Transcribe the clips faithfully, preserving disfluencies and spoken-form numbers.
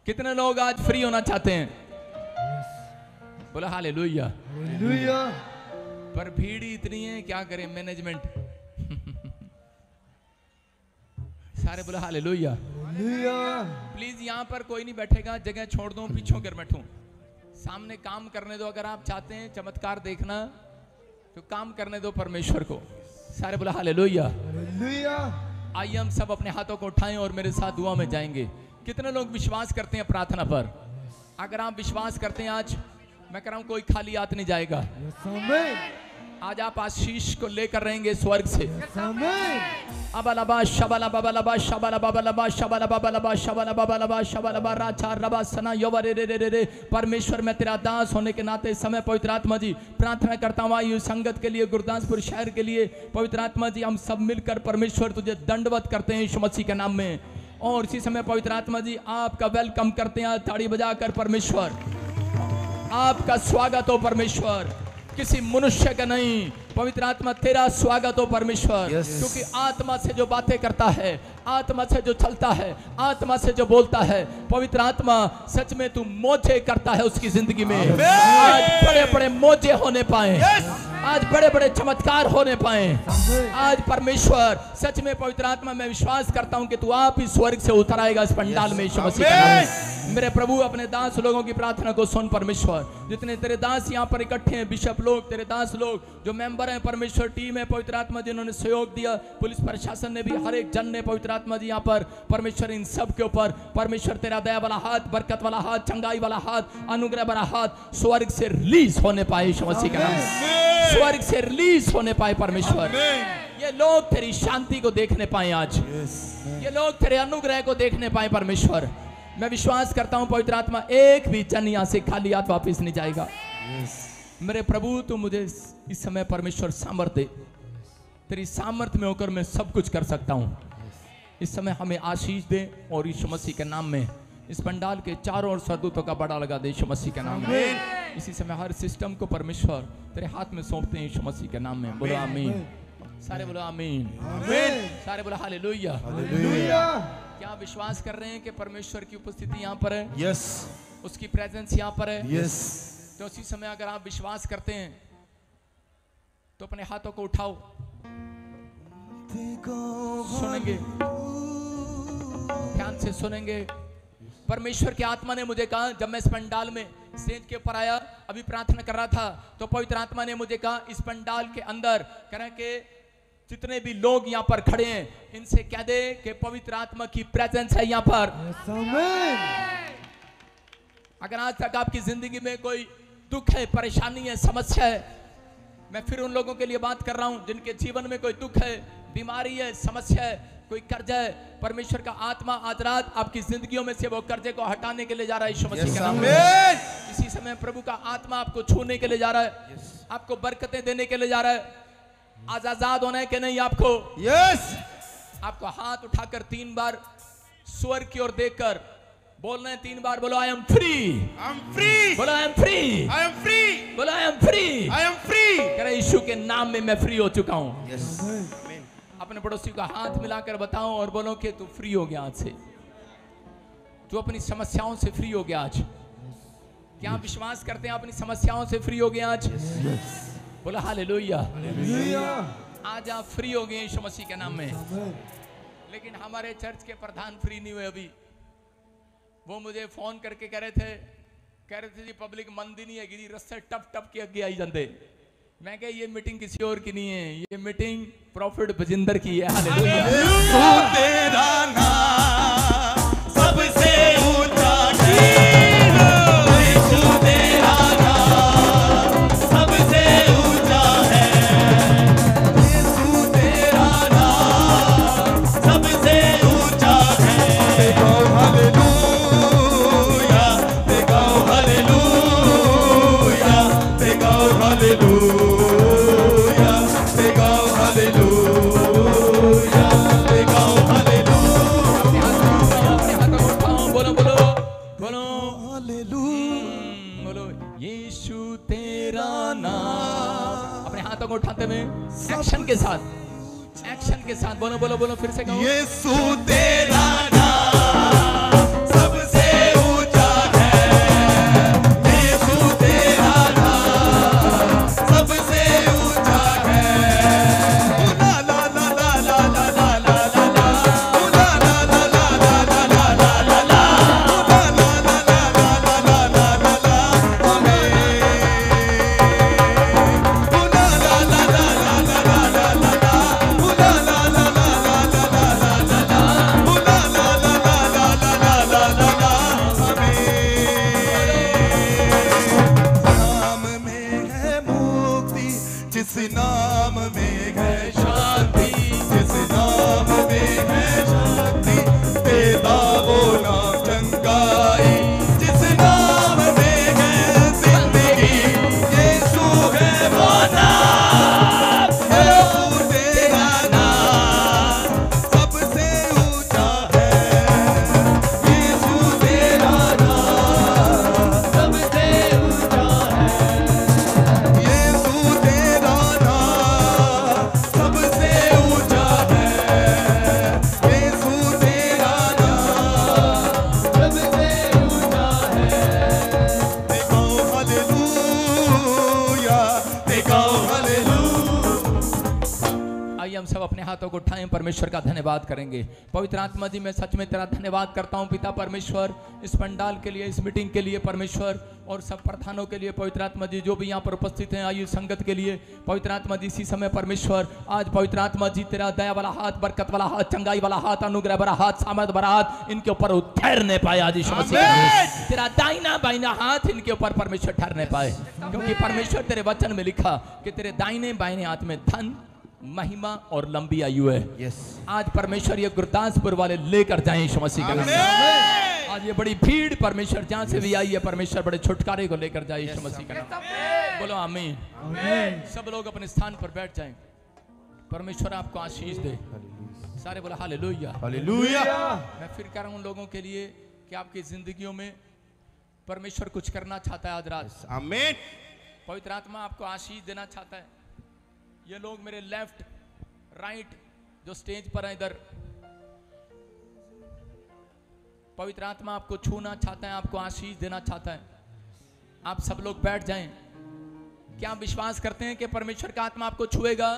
कितने लोग आज फ्री होना चाहते हैं? बोला हालेलुया। हालेलुया। पर भीड़ ही इतनी है, क्या करें मैनेजमेंट। सारे बोला हालेलुया। हालेलुया। प्लीज यहाँ पर कोई नहीं बैठेगा, जगह छोड़ दो, पीछों कर बैठूं। सामने काम करने दो। अगर आप चाहते हैं चमत्कार देखना तो काम करने दो परमेश्वर को। सारे बोला हालेलुया। हालेलुया। आइए हम सब अपने हाथों को उठाएं और मेरे साथ दुआ में जाएंगे। कितने लोग विश्वास करते हैं प्रार्थना पर? अगर आप विश्वास करते हैं, आज मैं कह रहा हूं कोई खाली हाथ नहीं जाएगा। आज आप आशीष को लेकर रहेंगे स्वर्ग से। अबलबा शबला बबलबा शबला बबलबा शबला बबलबा शबला बबलबा शबला राचा रबा सना यवरे रे रे रे। परमेश्वर मैं तेरा दास होने के नाते इस समय पवित्र आत्मा जी प्रार्थना करता हूँ आयु संगत के लिए, गुरदासपुर शहर के लिए। पवित्र आत्मा जी हम सब मिलकर परमेश्वर तुझे दंडवत करते हैं यीशु मसीह के नाम में। और इसी समय पवित्र आत्मा जी आपका वेलकम करते हैं ताड़ी बजाकर। परमेश्वर आपका स्वागत हो परमेश्वर, किसी मनुष्य का नहीं। पवित्र आत्मा तेरा स्वागत हो परमेश्वर। yes. क्योंकि आत्मा से जो बातें करता है, आत्मा से जो चलता है, आत्मा से जो बोलता है, पवित्र आत्मा सच में तू मोजे करता है उसकी जिंदगी में। Amen. आज बड़े बड़े मोजे होने पाए। yes. आज बड़े बड़े चमत्कार होने पाए। आज परमेश्वर सच में पवित्र आत्मा मैं विश्वास करता हूं कि तू आप ही स्वर्ग से उतर आएगा इस पंडाल में यीशु मसीह के नाम में। मेरे प्रभु अपने दास लोगों की प्रार्थना को सुन परमेश्वर। जितने तेरे दास यहाँ पर इकट्ठे हैं, बिशप लोग, तेरे दास लोग, जो मेंबर हैं परमेश्वर, टीम है पवित्र आत्मा जिन्होंने सहयोग दिया, पुलिस प्रशासन ने भी, हर एक जन ने पवित्र आत्मा जी यहाँ पर परमेश्वर इन सब के ऊपर परमेश्वर तेरा दया वाला हाथ, बरकत वाला हाथ, चंगाई वाला हाथ, अनुग्रह वाला हाथ स्वर्ग से रिलीज होने पाए यीशु मसीह के नाम में। स्वर्ग से रिलीज होने पाए परमेश्वर। ये लोग तेरी शांति को देखने पाए आज। ये लोग तेरे अनुग्रह को देखने पाए परमेश्वर। मैं विश्वास करता हूं पवित्र आत्मा एक भी जन यहां से खाली हाथ वापस नहीं जाएगा। मेरे प्रभु तू मुझे इस समय परमेश्वर सामर्थ दे। तेरी सामर्थ में होकर मैं सब कुछ कर सकता हूं। इस समय हमें आशीष दे और यीशु मसीह के नाम में इस पंडाल के चारों ओर सरदूतों का बड़ा लगा दे यीशु मसीह के नाम में। इसी समय हर सिस्टम को परमेश्वर तेरे हाथ में सौंपते हैं यीशु मसीह के नाम में। बोलो आमीन। सारे बोलो आमीन। सारे बोलो हालेलुया। हालेलुया। क्या विश्वास कर रहे हैं कि परमेश्वर की उपस्थिति यहाँ पर है? यस। उसकी प्रेजेंस यहाँ पर है? यस। तो उसी समय अगर आप विश्वास करते हैं तो अपने हाथों को उठाओ। सुनेंगे, ध्यान से सुनेंगे। परमेश्वर की आत्मा ने मुझे कहा, जब मैं इस पंडाल में स्टेज के ऊपर आया, अभी प्रार्थना कर रहा था, तो पवित्र आत्मा ने मुझे कहा इस पंडाल के अंदर कह रहे कि जितने भी लोग यहाँ पर खड़े हैं इनसे कह दे कि पवित्र आत्मा की प्रेजेंस है यहाँ पर। अगर आज तक आपकी जिंदगी में कोई दुख है, परेशानी है, समस्या है, मैं फिर उन लोगों के लिए बात कर रहा हूं जिनके जीवन में कोई दुख है, बीमारी है, समस्या है, कोई कर्जा है, परमेश्वर का आत्मा आज रात आपकी जिंदगियों में से वो कर्जे को हटाने के लिए जा रहा है यीशु मसीह के नाम में। इसी समय प्रभु का आत्मा आपको छूने के लिए जा रहा है, आपको बरकतें देने के लिए जा रहा है। आज आजाद होना है कि नहीं आपको? यस। आपको हाथ उठाकर तीन बार स्वर्ग की ओर देखकर बोलना है, तीन बार बोलो I am free. I am free. बोलो I am free. I am free. बोलो I am free. I am free. कह रहे यीशु के नाम में मैं फ्री हो चुका हूं। यस। अपने पड़ोसी का हाथ मिलाकर बताओ और बोलो कि तू फ्री हो गया आज से, तू अपनी समस्याओं से फ्री हो गया आज। क्या आप विश्वास करते हैं अपनी समस्याओं से फ्री हो गए आज? बोलो हालेलुया। आज आप फ्री हो गए यीशु मसीह के नाम में। लेकिन हमारे चर्च के प्रधान फ्री नहीं हुए अभी। वो मुझे फोन करके कह रहे थे कह रहे थे जी पब्लिक मंदी नहीं है गिरी, रस्ते टप टप के आगे आई जाते। मैं कह ये मीटिंग किसी और की नहीं है, ये मीटिंग प्रॉफिट बजिंदर की है। हालेलुया। तेरा नाम सबसे ऊंचा उठाते हुए एक्शन के साथ, एक्शन के साथ बोलो बोलो बोलो फिर से कहो। यीशु तेरा नाम सबसे ऊंचा को उठाएं, परमेश्वर का धन्यवाद करेंगे। पवित्र आत्मा जी, मैं सच में तेरा धन्यवाद करता हूं पिता परमेश्वर, इस पंडाल के लिए, इस मीटिंग के लिए परमेश्वर, और सब प्रधानों के लिए पवित्र आत्मा जी, जो भी यहाँ पर उपस्थित हैं आयु संगत के लिए पवित्र आत्मा जी, इसी समय परमेश्वर आज पवित्र आत्मा जी तेरा दया वाला हाथ, बरकत वाला हाथ, चंगाई वाला हाथ, अनुग्रह भरा हाथ, सामर्थ भरा हाथ इनके ऊपर ठहरने पाए। आज यीशु मसीह तेरा दाहिना बाइना हाथ इनके ऊपर परमेश्वर ठहरने पाए, क्योंकि परमेश्वर तेरे वचन में लिखा कि तेरे दाहिने बाइने हाथ में धन, महिमा और लंबी आयु है। yes. आज परमेश्वर ये गुरदासपुर वाले लेकर जाएं यीशु मसीह के नाम में। आज ये बड़ी भीड़ परमेश्वर जहां से भी आई है परमेश्वर बड़े छुटकारे को लेकर जाए यीशु मसीह के नाम में। बोलो आमीन। सब लोग अपने स्थान पर बैठ जाएं। परमेश्वर आपको आशीष दे। सारे बोलो हालेलुया हालेलुया। मैं फिर कह रहा हूं लोगों के लिए कि आपकी जिंदगियों में परमेश्वर कुछ करना चाहता है आज रात। आमीन। पवित्र आत्मा आपको आशीष देना चाहता है। ये लोग मेरे लेफ्ट राइट जो स्टेज पर है इधर, पवित्र आत्मा आपको छूना चाहता है, आपको आशीष देना चाहता है। आप सब लोग बैठ जाएं। क्या आप विश्वास करते हैं कि परमेश्वर का आत्मा आपको छुएगा?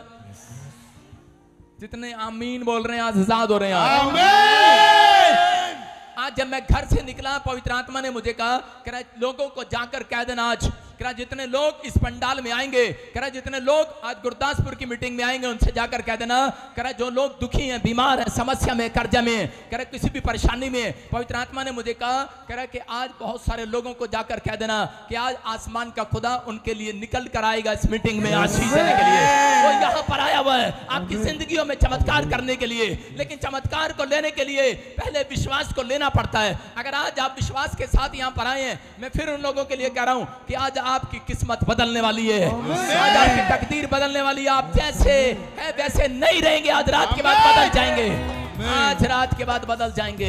जितने आमीन बोल रहे हैं आज आजाद हो रहे हैं। आमीन। आज जब मैं घर से निकला पवित्र आत्मा ने मुझे कहा कि लोगों को जाकर कह देना, आज कह जितने लोग इस पंडाल में आएंगे, कह जितने लोग आज गुरदासपुर की मीटिंग में आएंगे उनसे जाकर कह देना, कह जो लोग दुखी हैं, बीमार हैं, समस्या में, कर्जा में, कह किसी भी परेशानी में, पवित्र आत्मा ने मुझे कहा कह कि आज बहुत सारे लोगों को जाकर कह देना कि आज आसमान का खुदा उनके लिए निकल कर आएगा इस मीटिंग में आशीष देने के लिए। वो यहाँ पर आया हुआ है आपकी जिंदगियों में चमत्कार करने के लिए, लेकिन चमत्कार को लेने के लिए पहले विश्वास को लेना पड़ता है। अगर आज आप विश्वास के साथ यहाँ पर आए हैं, मैं फिर उन लोगों के लिए कह रहा हूँ कि आज आपकी किस्मत बदलने वाली है, आज आपकी तकदीर बदलने वाली है। आप जैसे है वैसे नहीं रहेंगे, आज रात के बाद बदल जाएंगे, आज रात के बाद बदल जाएंगे।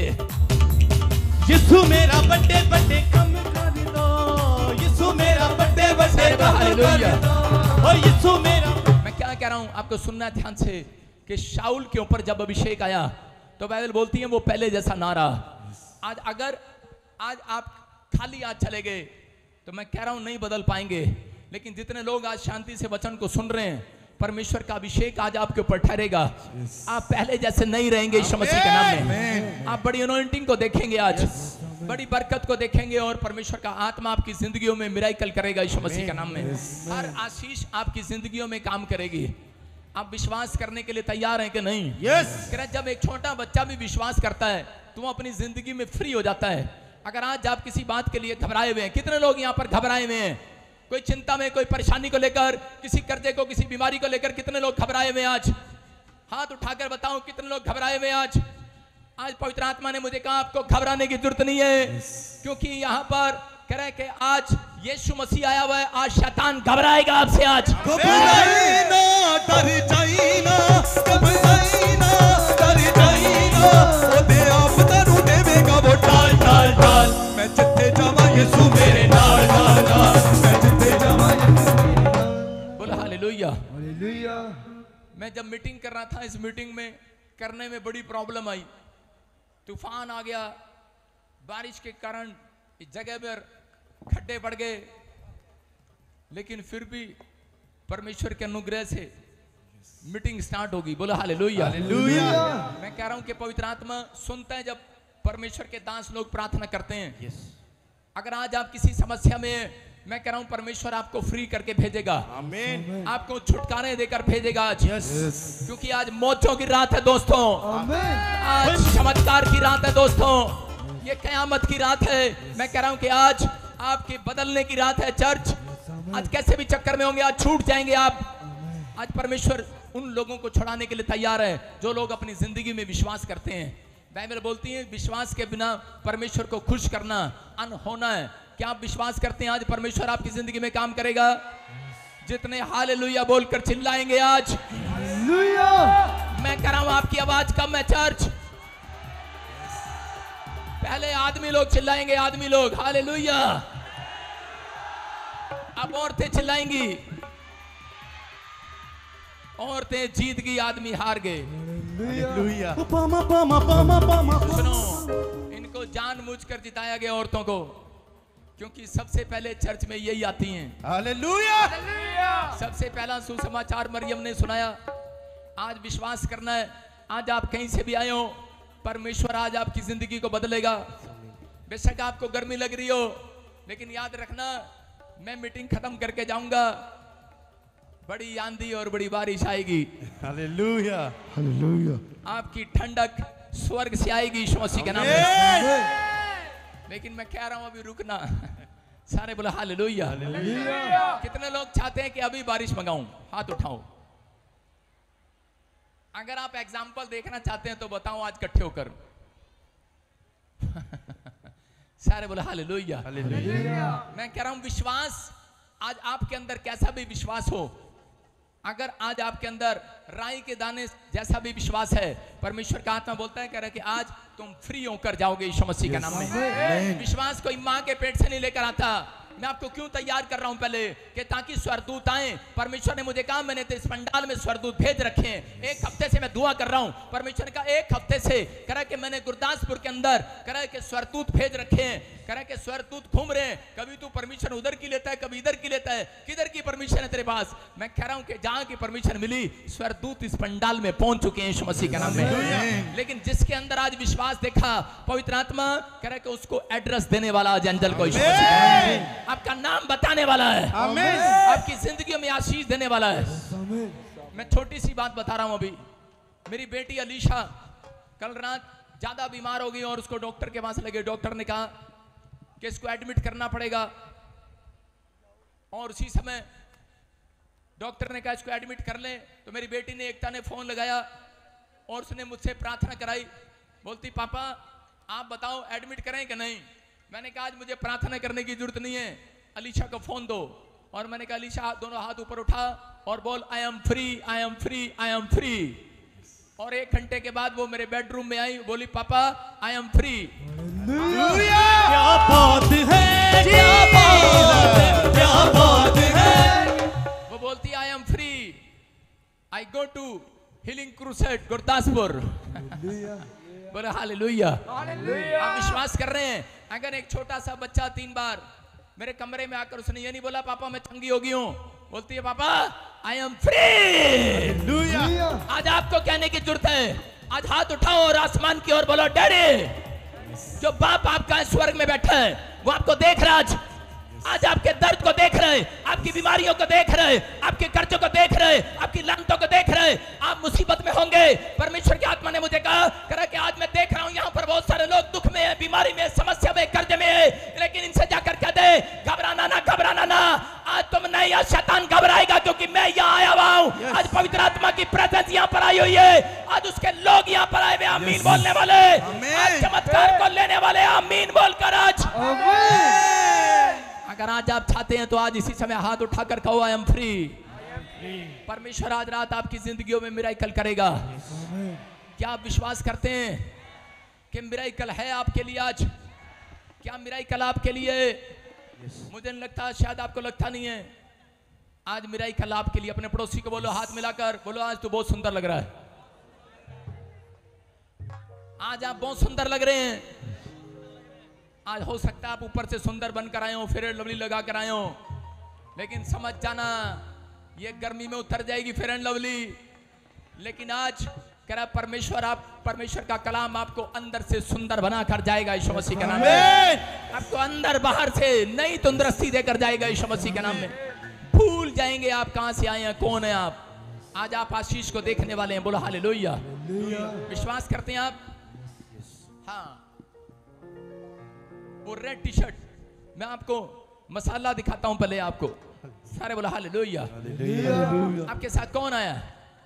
यीशु मेरा बर्थडे बर्थडे कम कर दो, यीशु मेरा बर्थडे बर्थडे कम कर दो, ओ यीशु मेरा। मैं क्या कह रहा हूँ आपको सुनना ध्यान से कि शाऊल के ऊपर जब अभिषेक आया तो बाइबल बोलती है वो पहले जैसा ना रहा। आज अगर आज आप खाली आज चले गए तो मैं कह रहा हूं नहीं बदल पाएंगे, लेकिन जितने लोग आज शांति से वचन को सुन रहे हैं परमेश्वर का अभिषेक आज आपके ऊपर ठहरेगा। आप पहले जैसे नहीं रहेंगे यीशु मसीह के नाम में। आप बड़ी अनॉइंटिंग को देखेंगे, आज बड़ी बरकत को देखेंगे, और परमेश्वर का आत्मा आपकी जिंदगियों में मिराकल करेगा यीशु मसीह के नाम में। हर आशीष आपकी जिंदगियों में काम करेगी। आप विश्वास करने के लिए तैयार हैं कि नहीं? यस। जब एक छोटा बच्चा भी विश्वास करता है तो वो अपनी जिंदगी में फ्री हो जाता है। अगर आज आप किसी बात के लिए घबराए हुए हैं, कितने लोग यहाँ पर घबराए हुए हैं? कोई चिंता में, कोई परेशानी को लेकर, किसी कर्जे को, किसी बीमारी को लेकर कितने लोग घबराए हुए हैं? आज हाथ उठाकर बताओ कितने लोग घबराए हुए हैं? आज आज पवित्र आत्मा ने मुझे कहा आपको घबराने की जरूरत नहीं है, क्योंकि यहाँ पर कह रहे कि आज यीशु मसीह आया हुआ है। आज शैतान घबराएगा आपसे। आज बोलो हालेलुया हालेलुया। मैं जब मीटिंग कर रहा था, इस मीटिंग में करने में बड़ी प्रॉब्लम आई। तूफान आ गया, बारिश के कारण इस जगह पर खड्डे पड़ गए, लेकिन फिर भी परमेश्वर के अनुग्रह से मीटिंग स्टार्ट होगी। बोलो हालेलुया हालेलुया। मैं कह रहा हूं कि पवित्र आत्मा सुनता है जब परमेश्वर के दास लोग प्रार्थना करते हैं। yes. अगर आज आप किसी समस्या में, मैं कह रहा हूं परमेश्वर आपको फ्री करके भेजेगा। आमीन। आपको छुटकारे देकर भेजेगा आज। yes. क्योंकि आज मौजों की रात है दोस्तों। आमीन। आज चमत्कार की रात है दोस्तों, ये कयामत की रात है। मैं कह रहा हूं कि आज आपके बदलने की रात है चर्च। आज कैसे भी चक्कर में होंगे आज छूट जाएंगे आप। आज परमेश्वर उन लोगों को छुड़ाने के लिए तैयार है जो लोग अपनी जिंदगी में विश्वास करते हैं। बाइबल बोलती है विश्वास के बिना परमेश्वर को खुश करना अनहोना है। क्या आप विश्वास करते हैं आज परमेश्वर आपकी जिंदगी में काम करेगा? जितने हालेलुया बोलकर चिल्लाएंगे आज हालेलुया। मैं कह रहा हूं आपकी आवाज कम है चर्च। पहले आदमी लोग चिल्लाएंगे, आदमी लोग हालेलुया। अब औरतें चिल्लाएंगी, औरतें जीत गई, आदमी हार गए। सुनो, इनको जानबूझकर जिताया गया औरतों को, क्योंकि सबसे पहले चर्च में यही आती हैं। हालेलुया। सबसे पहला सुसमाचार मरियम ने सुनाया आज विश्वास करना है। आज आप कहीं से भी आए हो, परमेश्वर आज आपकी जिंदगी को बदलेगा। बेशक आपको गर्मी लग रही हो, लेकिन याद रखना, मैं मीटिंग खत्म करके जाऊंगा, बड़ी आंधी और बड़ी बारिश आएगी। Hallelujah, hallelujah. आपकी ठंडक स्वर्ग से आएगी यीशु मसीह के नाम में। लेकिन मैं कह रहा हूं अभी रुकना। सारे बोले हालेलुया। कितने लोग चाहते हैं कि अभी बारिश मंगाऊं? हाथ उठाओ। अगर आप एग्जाम्पल देखना चाहते हैं तो बताओ आज इकट्ठे होकर। सारे बोले हालेलुया। मैं कह रहा हूं विश्वास, आज आपके अंदर कैसा भी विश्वास हो, अगर आज आपके अंदर राई के दाने जैसा भी विश्वास है, परमेश्वर का आत्मा बोलता है, कह रहा है कि आज तुम फ्री होकर जाओगे यीशु मसीह के नाम में। विश्वास कोई मां के पेट से नहीं लेकर आता। मैं आपको क्यों तैयार कर रहा हूं पहले, कि ताकि स्वर्गदूत आए। परमेश्वर ने मुझे कहा, मैंने तो इस पंडाल में स्वर्गदूत भेज रखे हैं। एक हफ्ते से मैं दुआ कर रहा हूं, परमेश्वर का एक हफ्ते से कह रहा है कि मैंने गुरदासपुर के अंदर कह रहा है कि स्वर्गदूत भेज रखे हैं। कह रहा है कि स्वर्गदूत घूम रहे हैं, कभी तू परमिशन उधर की लेता है, कभी इधर की लेता है। किधर की परमिशन है तेरे पास? मैं कह रहा हूं कि जहां की परमिशन मिली, स्वर्गदूत इस पंडाल में पहुंच चुके हैं यीशु मसीह के नाम में। लेकिन जिसके अंदर आज विश्वास देखा, पवित्र आत्मा कह रहा है कि उसको एड्रेस देने वाला आज एंजल को यीशु मसीह के नाम में, आपका नाम बताने वाला है, आपकी जिंदगी में आशीष देने वाला है। मैं छोटी सी बात बता रहा हूं अभी। मेरी बेटी अलीशा कल रात ज्यादा बीमार हो गई और उसको डॉक्टर के पास लगे। डॉक्टर ने कहा कि इसको एडमिट करना पड़ेगा, और उसी समय डॉक्टर ने कहा इसको एडमिट कर ले। तो मेरी बेटी ने एकता ने फोन लगाया और उसने मुझसे प्रार्थना कराई। बोलती पापा आप बताओ एडमिट करें कि नहीं। मैंने कहा आज मुझे प्रार्थना करने की जरूरत नहीं है, अलीशा को फोन दो। और मैंने कहा अलीशा दोनों हाथ ऊपर उठा और बोल I am free, I am free, I am free. और एक घंटे के बाद वो मेरे बेडरूम में आई, बोली पापा आई एम फ्री। क्या बात है, क्या बात है, क्या बात है। वो बोलती I am free, I go to healing crusade Gurdaspur. बोले हालेलुया। आप विश्वास कर रहे हैं? अगर एक छोटा सा बच्चा तीन बार मेरे कमरे में आकर उसने ये नहीं बोला पापा मैं चंगी हो गई हूं, बोलती है पापा आई एम फ्री। आज आपको कहने की जरूरत है, आज हाथ उठाओ और आसमान की ओर बोलो डैडी। जो बाप आपका है स्वर्ग में बैठा है, वो आपको देख रहा है। आज आपके दर्द को देख रहे, आपकी बीमारियों को देख रहे, आपके कर्जों को देख रहे, आपकी लानतों को देख रहे। आप मुसीबत में होंगे। परमेश्वर की आत्मा ने मुझे कहा करा कि आज मैं देख रहा हूं यहाँ पर बहुत सारे लोग दुख में है, बीमारी में, समस्या में, कर्ज में है, लेकिन इनसे जाकर कह दे घबराना ना, घबराना ना। आज तुम नहीं, आज शैतान घबराएगा क्योंकि मैं यहाँ आया हुआ हूँ। आज पवित्र आत्मा की प्रेजेंस यहाँ पर आई हुई है। आज उसके लोग यहाँ पर आए हुए आमीन बोलने वाले, आज चमत्कार को लेने वाले आमीन बोलकर आज। अगर आज आप चाहते हैं तो आज इसी समय हाथ उठाकर कहो आई एम फ्री। परमेश्वर आज रात आपकी जिंदगियों में मिराकल करेगा। क्या आप विश्वास करते हैं कि मिराकल है आपके लिए? आज क्या मिराकल आपके लिए? मुझे नहीं लगता, शायद आपको लगता नहीं है। आज मिराकल आपके लिए। अपने पड़ोसी को बोलो, हाथ मिलाकर बोलो आज तो बहुत सुंदर लग रहा है, आज आप बहुत सुंदर लग रहे हैं। आज हो सकता है आप ऊपर से सुंदर बनकर आए हो, फेयर लवली लगा कर आए हो, लेकिन समझ जाना ये गर्मी में उतर जाएगी फेयर एंड लवली। लेकिन आज कह रहा परमेश्वर, आप परमेश्वर का कलाम आपको अंदर से सुंदर बनाकर जाएगा यीशु मसीह के नाम में। आपको अंदर बाहर से नई तंदुरुस्ती देकर जाएगा यीशु मसीह के नाम में। भूल जाएंगे आप कहां से आए हैं, कौन है आप। आज आप आशीष को देखने वाले हैं। बोलो हालेलुया। विश्वास करते हैं आप? हाँ, वो रेड टी शर्ट, मैं आपको मसाला दिखाता हूं पहले आपको। सारे बोला हालेलुया। आपके साथ कौन आया?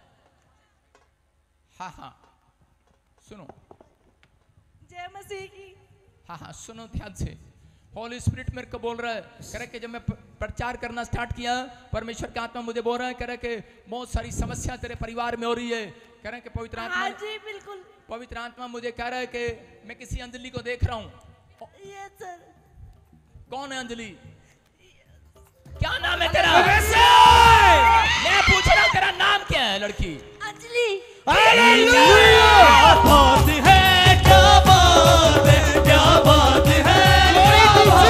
हाँ हाँ सुनो, जय मसीह की। हाँ हाँ सुनो ध्यान से। होली स्पिरिट मेरे को बोल रहा है, कह रहा कि जब मैं प्रचार करना स्टार्ट किया, परमेश्वर का आत्मा मुझे बोल रहा है, कह रहा कि बहुत सारी समस्या तेरे परिवार में हो रही है। कह रहे कि पवित्र आत्मा, हाँ जी बिल्कुल। पवित्र आत्मा मुझे कह रहा है कि मैं किसी अंजलि को देख रहा हूँ। Yes sir. कौन है अंजलि? क्या नाम है तेरा? मैं पूछ रहा हूँ तेरा नाम क्या है लड़की? अंजलि। क्या बात है, क्या बात है, क्या बात है।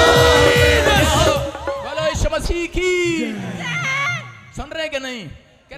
बोलो यीशु मसीह की। सुन रहे कि नहीं? कह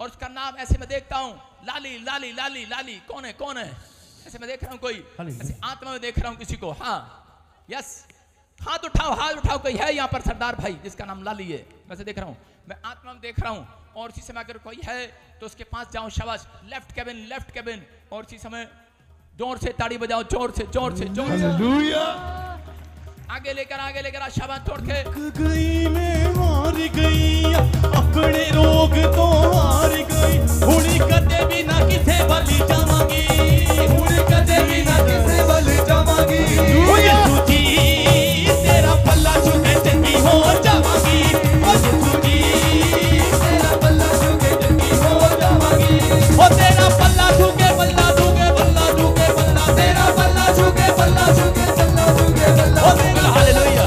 और उसका नाम ऐसे मैं देखता हूँ, लाली लाली लाली लाली, कौन है कौन है, ऐसे मैं देख रहा हूँ कोई, ऐसे आत्मा में देख रहा हूँ किसी को। हाँ यस, हाथ उठाओ हाथ उठाओ, कोई है यहाँ पर सरदार भाई जिसका नाम लाली है, वैसे देख रहा हूँ, मैं आत्मा में देख रहा हूँ। और इसी समय अगर कोई है तो उसके पास जाओ, शाबाश, लेफ्ट केबिन लेफ्ट केबिन, और इसी समय जोर से ताड़ी बजाओ, जोर से जोर से जोर से, हालेलुया, आगे लेकर आगे लेकर, शाबाश, तोड़ के गई मैं हार गई, अपने रोग तो हार गई, हुणी कदे भी ना किसे बलि जावांगी, हुणी कदे भी ना किसे बलि जावांगी, तुझी तेरा पल्ला छूके चंगी हो जावांगी, तुझी तेरा पल्ला छूके चंगी हो जावांगी, ओ तेरा पल्ला छूके पल्ला छूके पल्ला छूके पल्ला, तेरा पल्ला छूके पल्ला छूके पल्ला छूके पल्ला, ओ तेरा हालेलुया।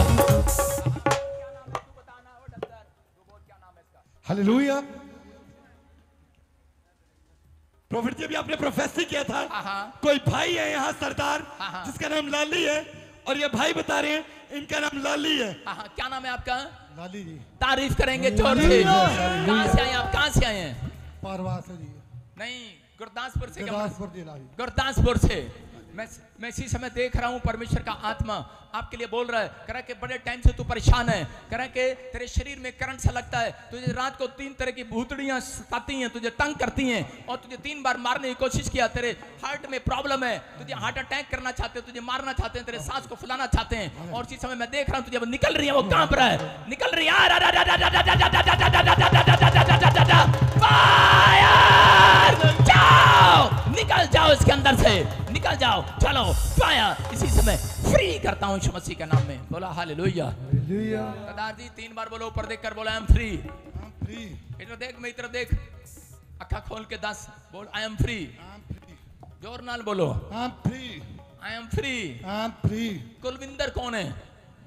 हालेलुया। प्रॉफिट जी, अभी आपने प्रोफेसी किया था, हाँ, हाँ। कोई भाई है यहाँ सरदार, हाँ, हाँ। जिसका नाम लाली है, और ये भाई बता रहे हैं इनका नाम लाली है। हाँ हाँ, क्या नाम है आपका? लाली जी, तारीफ करेंगे जोर से। कहाँ से आए आप, कहाँ से आए हैं? पारवास जी, नहीं, गुरदासपुर से। क्या? गुरदासपुर जिला जी। गुरदासपुर से। मैं मैं इसी समय देख रहा हूँ परमेश्वर का आत्मा आपके लिए बोल रहा है, कह रहा है कि बड़े टाइम से तू परेशान है, कह रहा है कि तेरे शरीर में करंट सा लगता है, तुझे रात को तीन तरह की भूतड़ियां सताती हैं, तुझे तंग करती हैं, और तुझे तीन बार मारने की कोशिश किया, तेरे हार्ट में प्रॉब्लम है, तुझे हार्ट अटैक करना चाहते हैं, तुझे मारना चाहते हैं, तेरे सांस को फुलाना चाहते हैं, और इसी समय मैं देख रहा हूँ तुझे वो निकल रही है, वो कांप रहा है, निकल रही है, जाओ, निकल जाओ इसके अंदर से, निकल जाओ, चलो फायर। इसी समय फ्री करता हूँ यीशु मसीह के नाम में, बोला हालेलुया। हालेलुया। सरदार जी तीन बार बोलो, ऊपर देख कर बोला आई एम फ्री। फ्री। इधर देख, मेरी तरफ देख, अखा खोल के दस बोल आई एम फ्री, जोर नाल बोलो I am free. I am free. I am free. Kulwinder कौन है?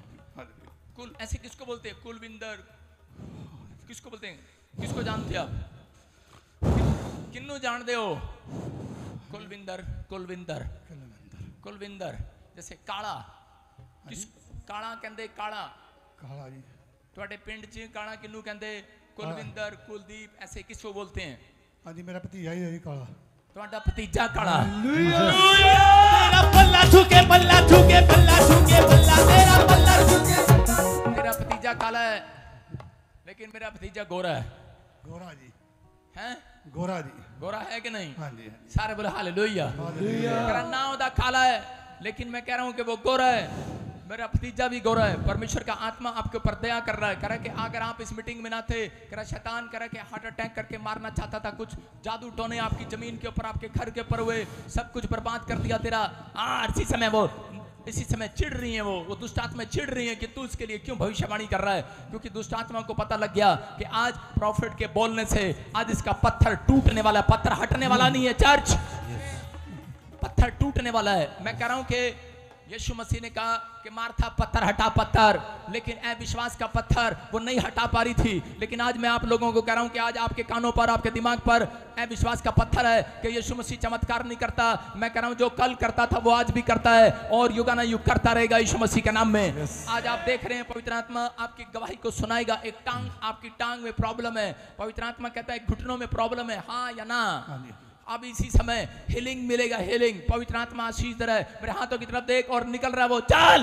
कुल ऐसे किसको बोलते हैं? कुलविंदर किसको बोलते हैं? किसको जानते हैं आप? किन्नू जानते हो? कुलविंदर कुलविंदर कुलविंदर, जैसे काला, किस काला कहते? काला काला जी। ਤੁਹਾਡੇ ਪਿੰਡ 'ਚ ਕਾਣਾ ਕਿੰਨੂ ਕਹਿੰਦੇ? ਕੁਲਵਿੰਦਰ, ਕੁਲਦੀਪ, ऐसे किसको बोलते हैं? हाँ जी, मेरा भतीजा ही है जी काला। ਤੁਹਾਡਾ ਭਤੀਜਾ ਕਾਲਾ। तेरा पल्ला छूके पल्ला छूके पल्ला छूके पल्ला, तेरा पल्ला छूके। तेरा भतीजा काला है लेकिन मेरा भतीजा गोरा है। गोरा जी। हैं? गोरा जी। गोरा है कि नहीं? हाँ जी। सारे बोले हालेलुया। तेरा नाम दा काला है लेकिन मैं कह रहा हूं कि वो गोरा है, मेरा भतीजा भी गोरा है। परमेश्वर का आत्मा आपके ऊपर दया कर रहा है, कह रहा है कि अगर आप इस मीटिंग में ना थे, कह रहा शैतान कह रहा है कि हार्ट अटैक करके मारना चाहता था, कुछ जादू टोने आपकी जमीन के ऊपर, आपके घर के ऊपर हुए, सब कुछ बर्बाद कर दिया तेरा। और इसी समय वो इसी समय चिढ़ रही है, वो वो दुष्ट आत्मा चिढ़ रही है कि तू इसके लिए क्यों भविष्यवाणी कर रहा है, क्योंकि दुष्ट आत्मा को पता लग गया कि आज प्रॉफिट के बोलने से आज इसका पत्थर टूटने वाला है। पत्थर हटने वाला नहीं है चर्च, पत्थर टूटने वाला है। मैं कह रहा हूं कि यीशु मसीह ने कहा कि मार्था पत्थर हटा पत्थर, लेकिन अविश्वास का पत्थर वो नहीं हटा पा रही थी। लेकिन आज मैं आप लोगों को कह रहा हूं कि आज आपके कानों पर, आपके दिमाग पर अविश्वास का पत्थर है कि यीशु मसीह चमत्कार नहीं करता। मैं कह रहा हूं जो कल करता था वो आज भी करता है और युगानुयुग करता रहेगा यीशु मसीह के नाम में। आज आप देख रहे हैं पवित्र आत्मा आपकी गवाही को सुनाएगा। एक टांग, आपकी टांग में प्रॉब्लम है, पवित्र आत्मा कहता है घुटनों में प्रॉब्लम है, हाँ या ना? अब इसी समय हीलिंग मिलेगा, हीलिंग। पवित्र आत्मा आशीष दे रहा है। मेरे हाथों की तरफ देख और निकल रहा है वो, चल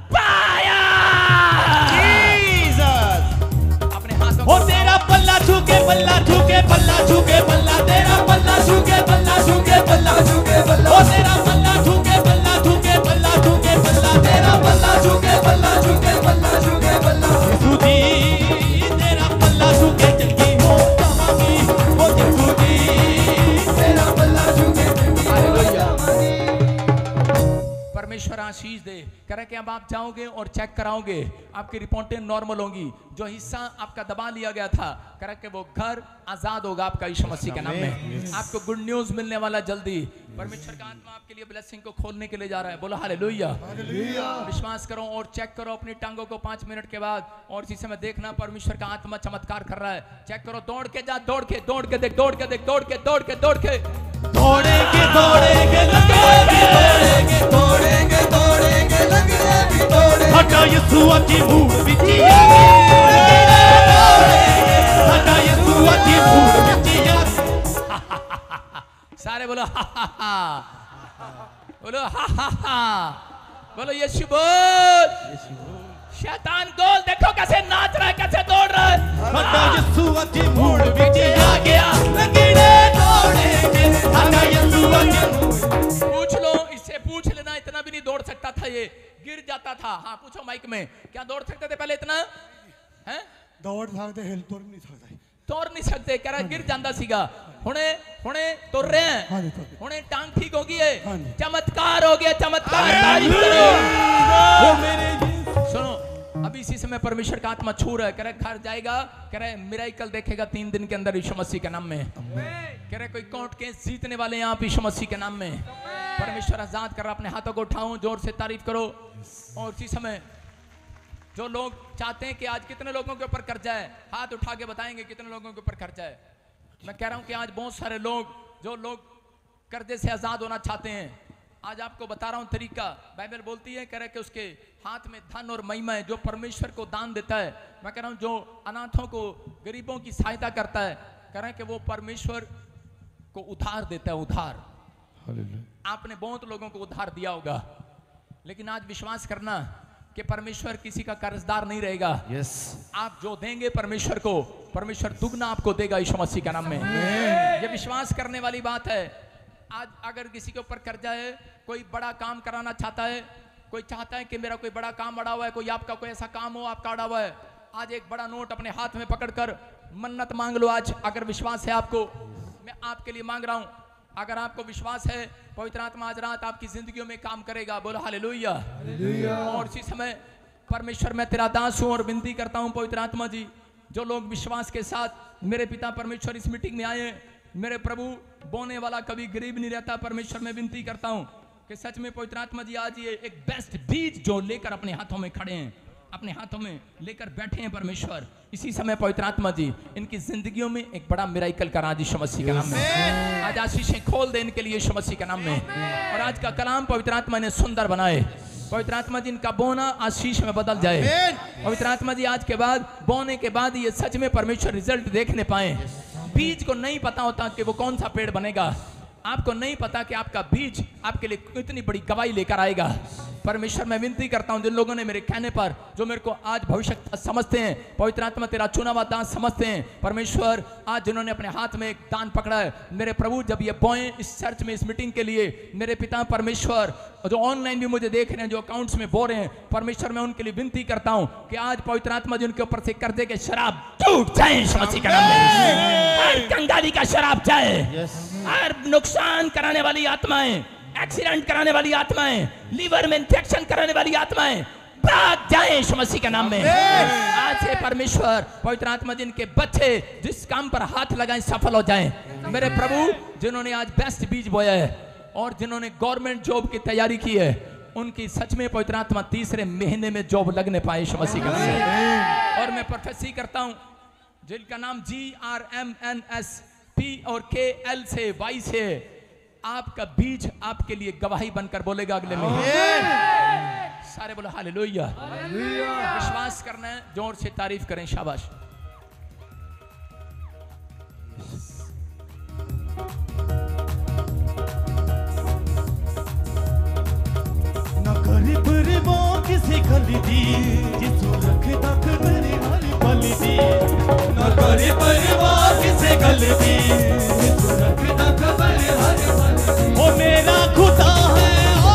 जीसस। अपने हाथों ओ तेरा पल्ला छूके पल्ला छूके पल्ला छूके पल्ला, तेरा पल्ला छूके पल्ला छूके पल्ला छूके पल्ला, ओ तेरा पल्ला छूके पल्ला छूके पल्ला छूके पल्ला, तेरा पल्ला छूके पल्ला छूके पल्ला छूके पल्ला, यीशु जी तेरा पल्ला छूके चंगी हो जावांगी, ओ यीशु जी तेरा पल्ला छूके चंगी हो जावांगी। परमेश्वर आशीष दे। कह रहे कि अब आप जाओगे और चेक कराओगे, आपकी रिपोर्टें नॉर्मल होंगी। जो हिस्सा आपका दबा लिया गया था, कह रहे कि वो घर आजाद होगा आपका यीशु मसीह के नाम में। आपको गुड न्यूज मिलने वाला जल्दी। परमेश्वर का आत्मा आपके लिए ब्लेसिंग को खोलने के लिए जा रहा है। बोलो हालेलुया। विश्वास करो और चेक करो अपनी टांगों को पांच मिनट के बाद, और इसी समय देखना परमेश्वर का आत्मा चमत्कार कर रहा है। चेक करो, दौड़ के जा, दौड़ के दौड़ के देख, दौड़ के देख, दौड़ के दौड़ के दौड़ के दौड़ेंगे दौड़ेंगे लगेगी दौड़ेंगे दौड़ेंगे दौड़ेंगे लगेगी दौड़ेंगे, हटा यीशु की भूख बिचिया, हटा यीशु की भूख बिचिया, सारे बोलो हा हा हा, बोलो हा हा हा, बोलो यीशु बोल। शैतान गोल देखो कैसे नाच रहा है, कैसे दौड़ रहा है। साडा यीशु अज मूड विच आ गया, लगड़े दौड़ेंगे साडा यीशु अज। पूछ लो, इससे पूछ लेना, इतना भी नहीं दौड़ सकता था, ये गिर जाता था। हाँ पूछो माइक में, क्या दौड़ सकते थे पहले इतना? हैं? दौड़ सकते, हिल तुर नहीं सकते, तोड़ नहीं सकते, कह रहा गिर जाता सीगा। हुणे हुणे तुर रहे हैं, हाँ जी, तुर रहे। हुणे टांग ठीक हो गई है, हाँ जी। चमत्कार हो गया, चमत्कार। तारीफ करो। ओ मेरे सुनो, अभी इसी समय परमेश्वर का आत्मा छू रहा है, कह रहा घर जाएगा, कह रहा मिराकल देखेगा तीन दिन के अंदर यीशु मसीह के नाम में। कह रहे कोई कोर्ट केस जीतने वाले हैं आप यीशु मसीह के नाम में। परमेश्वर आजाद कर रहा, अपने हाथों को उठाओ, जोर से तारीफ करो। और इसी समय जो लोग चाहते हैं कि आज कितने लोगों के ऊपर कर्जा है, हाथ उठा के बताएंगे कितने लोगों के ऊपर कर्जा है। मैं कह रहा हूं कि आज बहुत सारे लोग, जो लोग कर्जे से आजाद होना चाहते हैं, आज आपको बता रहा हूं तरीका। बाइबल बोलती है, कह रहे कि उसके हाथ में धन और महिमा है, जो परमेश्वर को दान देता है। मैं कह रहा हूं जो अनाथों को, गरीबों की सहायता करता है, कह रहे हैं कि वो परमेश्वर को उधार देता है, उधार। आपने बहुत लोगों को उधार दिया होगा, लेकिन आज विश्वास करना कि परमेश्वर किसी का कर्जदार नहीं रहेगा। यस, आप जो देंगे परमेश्वर को, परमेश्वर दुगना आपको देगा यीशु मसीह के नाम में। ये विश्वास करने वाली बात है। आज अगर किसी के ऊपर कर्जा है, कोई बड़ा काम कराना चाहता है, कोई चाहता है कि मेरा कोई बड़ा काम अड़ा हुआ है, कोई आपका कोई ऐसा काम हो आपका अड़ा हुआ है, आज एक बड़ा नोट अपने हाथ में पकड़कर मन्नत मांग लो। आज अगर विश्वास है आपको, मैं आपके लिए मांग रहा हूं, अगर आपको विश्वास है, पवित्र आत्मा आज रात आपकी जिंदगियों में काम करेगा। बोलो हालेलुया। और इसी समय परमेश्वर, मैं तेरा दास हूं और विनती करता हूं पवित्र आत्मा जी, जो लोग विश्वास के साथ मेरे पिता परमेश्वर इस मीटिंग में आए, मेरे प्रभु, बोने वाला कभी गरीब नहीं रहता। परमेश्वर मैं विनती करता हूं कि सच में पवित्र आत्मा जी आज ये एक बेस्ट बीज जो लेकर अपने हाथों में खड़े हैं, अपने हाथों में लेकर बैठे हैं परमेश्वर, इसी समय पवित्र आत्मा जी इनकी जिंदगियों में एक बड़ा मिराकल कर आज यीशु मसीह के नाम में। आज आशीषें खोल दे इनके लिए यीशु मसीह के नाम में। और आज का कलाम पवित्र आत्मा ने सुंदर बनाए। पवित्र आत्मा जी इनका बोना आशीष में बदल जाए। पवित्र आत्मा जी आज के बाद, बोने के बाद ये सच में परमेश्वर रिजल्ट देखने पाए। बीज को नहीं पता होता कि वो कौन सा पेड़ बनेगा, आपको नहीं पता कि आपका बीज आपके लिए कितनी बड़ी गवाही लेकर आएगा। परमेश्वर मैं विनती करता हूं, जिन लोगों ने मेरे कहने पर, जो मेरे को आज भविष्य समझते हैं, पवित्र आत्मा तेरा चुना हुआ दान समझते हैं, परमेश्वर आज जिन्होंने अपने हाथ में एक दान पकड़ा है, मेरे प्रभु जब ये बोएं इस चर्च में, इस मीटिंग के लिए, मेरे पिता परमेश्वर, जो ऑनलाइन भी मुझे देख रहे हैं, जो अकाउंट्स में बो रहे हैं, परमेश्वर मैं उनके लिए विनती करता हूं कि आज पवित्र आत्मा जी उनके ऊपर से कर्जे के शराब टूट जाए यीशु मसीह के नाम में। हर कंगाली का शराब जाए, हर नुकसान कराने वाली आत्माएं, एक्सीडेंट कराने वाली आत्माएं, लीवर में इंफेक्शन कराने वाली आत्माएं भाग जाए यीशु मसीह के नाम में। आज से परमेश्वर पवित्र आत्मा जिनके बच्चे जिस काम पर हाथ लगाएं सफल हो जाएं। मेरे प्रभु जिन्होंने आज बेस्ट बीज बोया है और जिन्होंने गवर्नमेंट जॉब की तैयारी की है, उनकी सच में पवित्र आत्मा तीसरे महीने में जॉब लगने पाए यीशु मसीह के नाम में। और मैं प्रोफेसी करता हूं, जिनका नाम G R M N S P और के एल से वाई से, आपका बीज आपके लिए गवाही बनकर बोलेगा अगले महीने। सारे बोलो हालेलुया। विश्वास करना है, जोर से तारीफ करें, शाबाश। ना करे परवा किसी गल दी, जिसू रखदा कदर हर पल दी। ना करे परवा किसी गल दी, जिसू रखदा कदर हर पल दी। ओ मेरा खुदा है।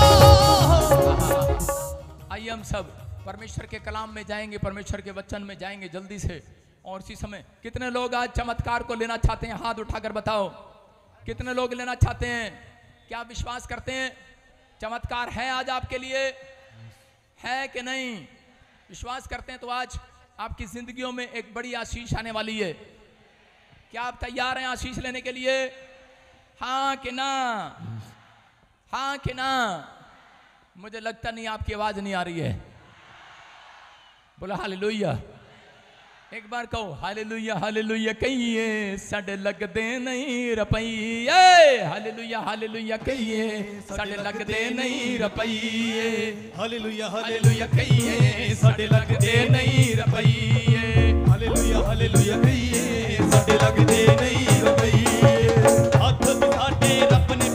आइए हम सब परमेश्वर के कलाम में जाएंगे, परमेश्वर के वचन में जाएंगे जल्दी से। और इसी समय कितने लोग आज चमत्कार को लेना चाहते हैं? हाथ उठाकर बताओ, कितने लोग लेना चाहते हैं? क्या विश्वास करते हैं चमत्कार है आज आपके लिए? है कि नहीं? विश्वास करते हैं तो आज आपकी जिंदगियों में एक बड़ी आशीष आने वाली है। क्या आप तैयार हैं आशीष लेने के लिए? हाँ कि ना? हाँ कि ना? मुझे लगता नहीं आपकी आवाज नहीं आ रही है। बोलो हालेलुया। एक बार कहो हालेलुया हालेलुया कहिए, साडे लगदे नहीं रपइए। हालेलुया हालेलुया कहिए, साडे लगदे नहीं रपइए। हालेलुया हालेलुया कहिए, साडे लगदे नहीं रपइए। हालेलुया हालेलुया कहिए, साडे लगदे नहीं रपइए। हत्थ साडे रब ने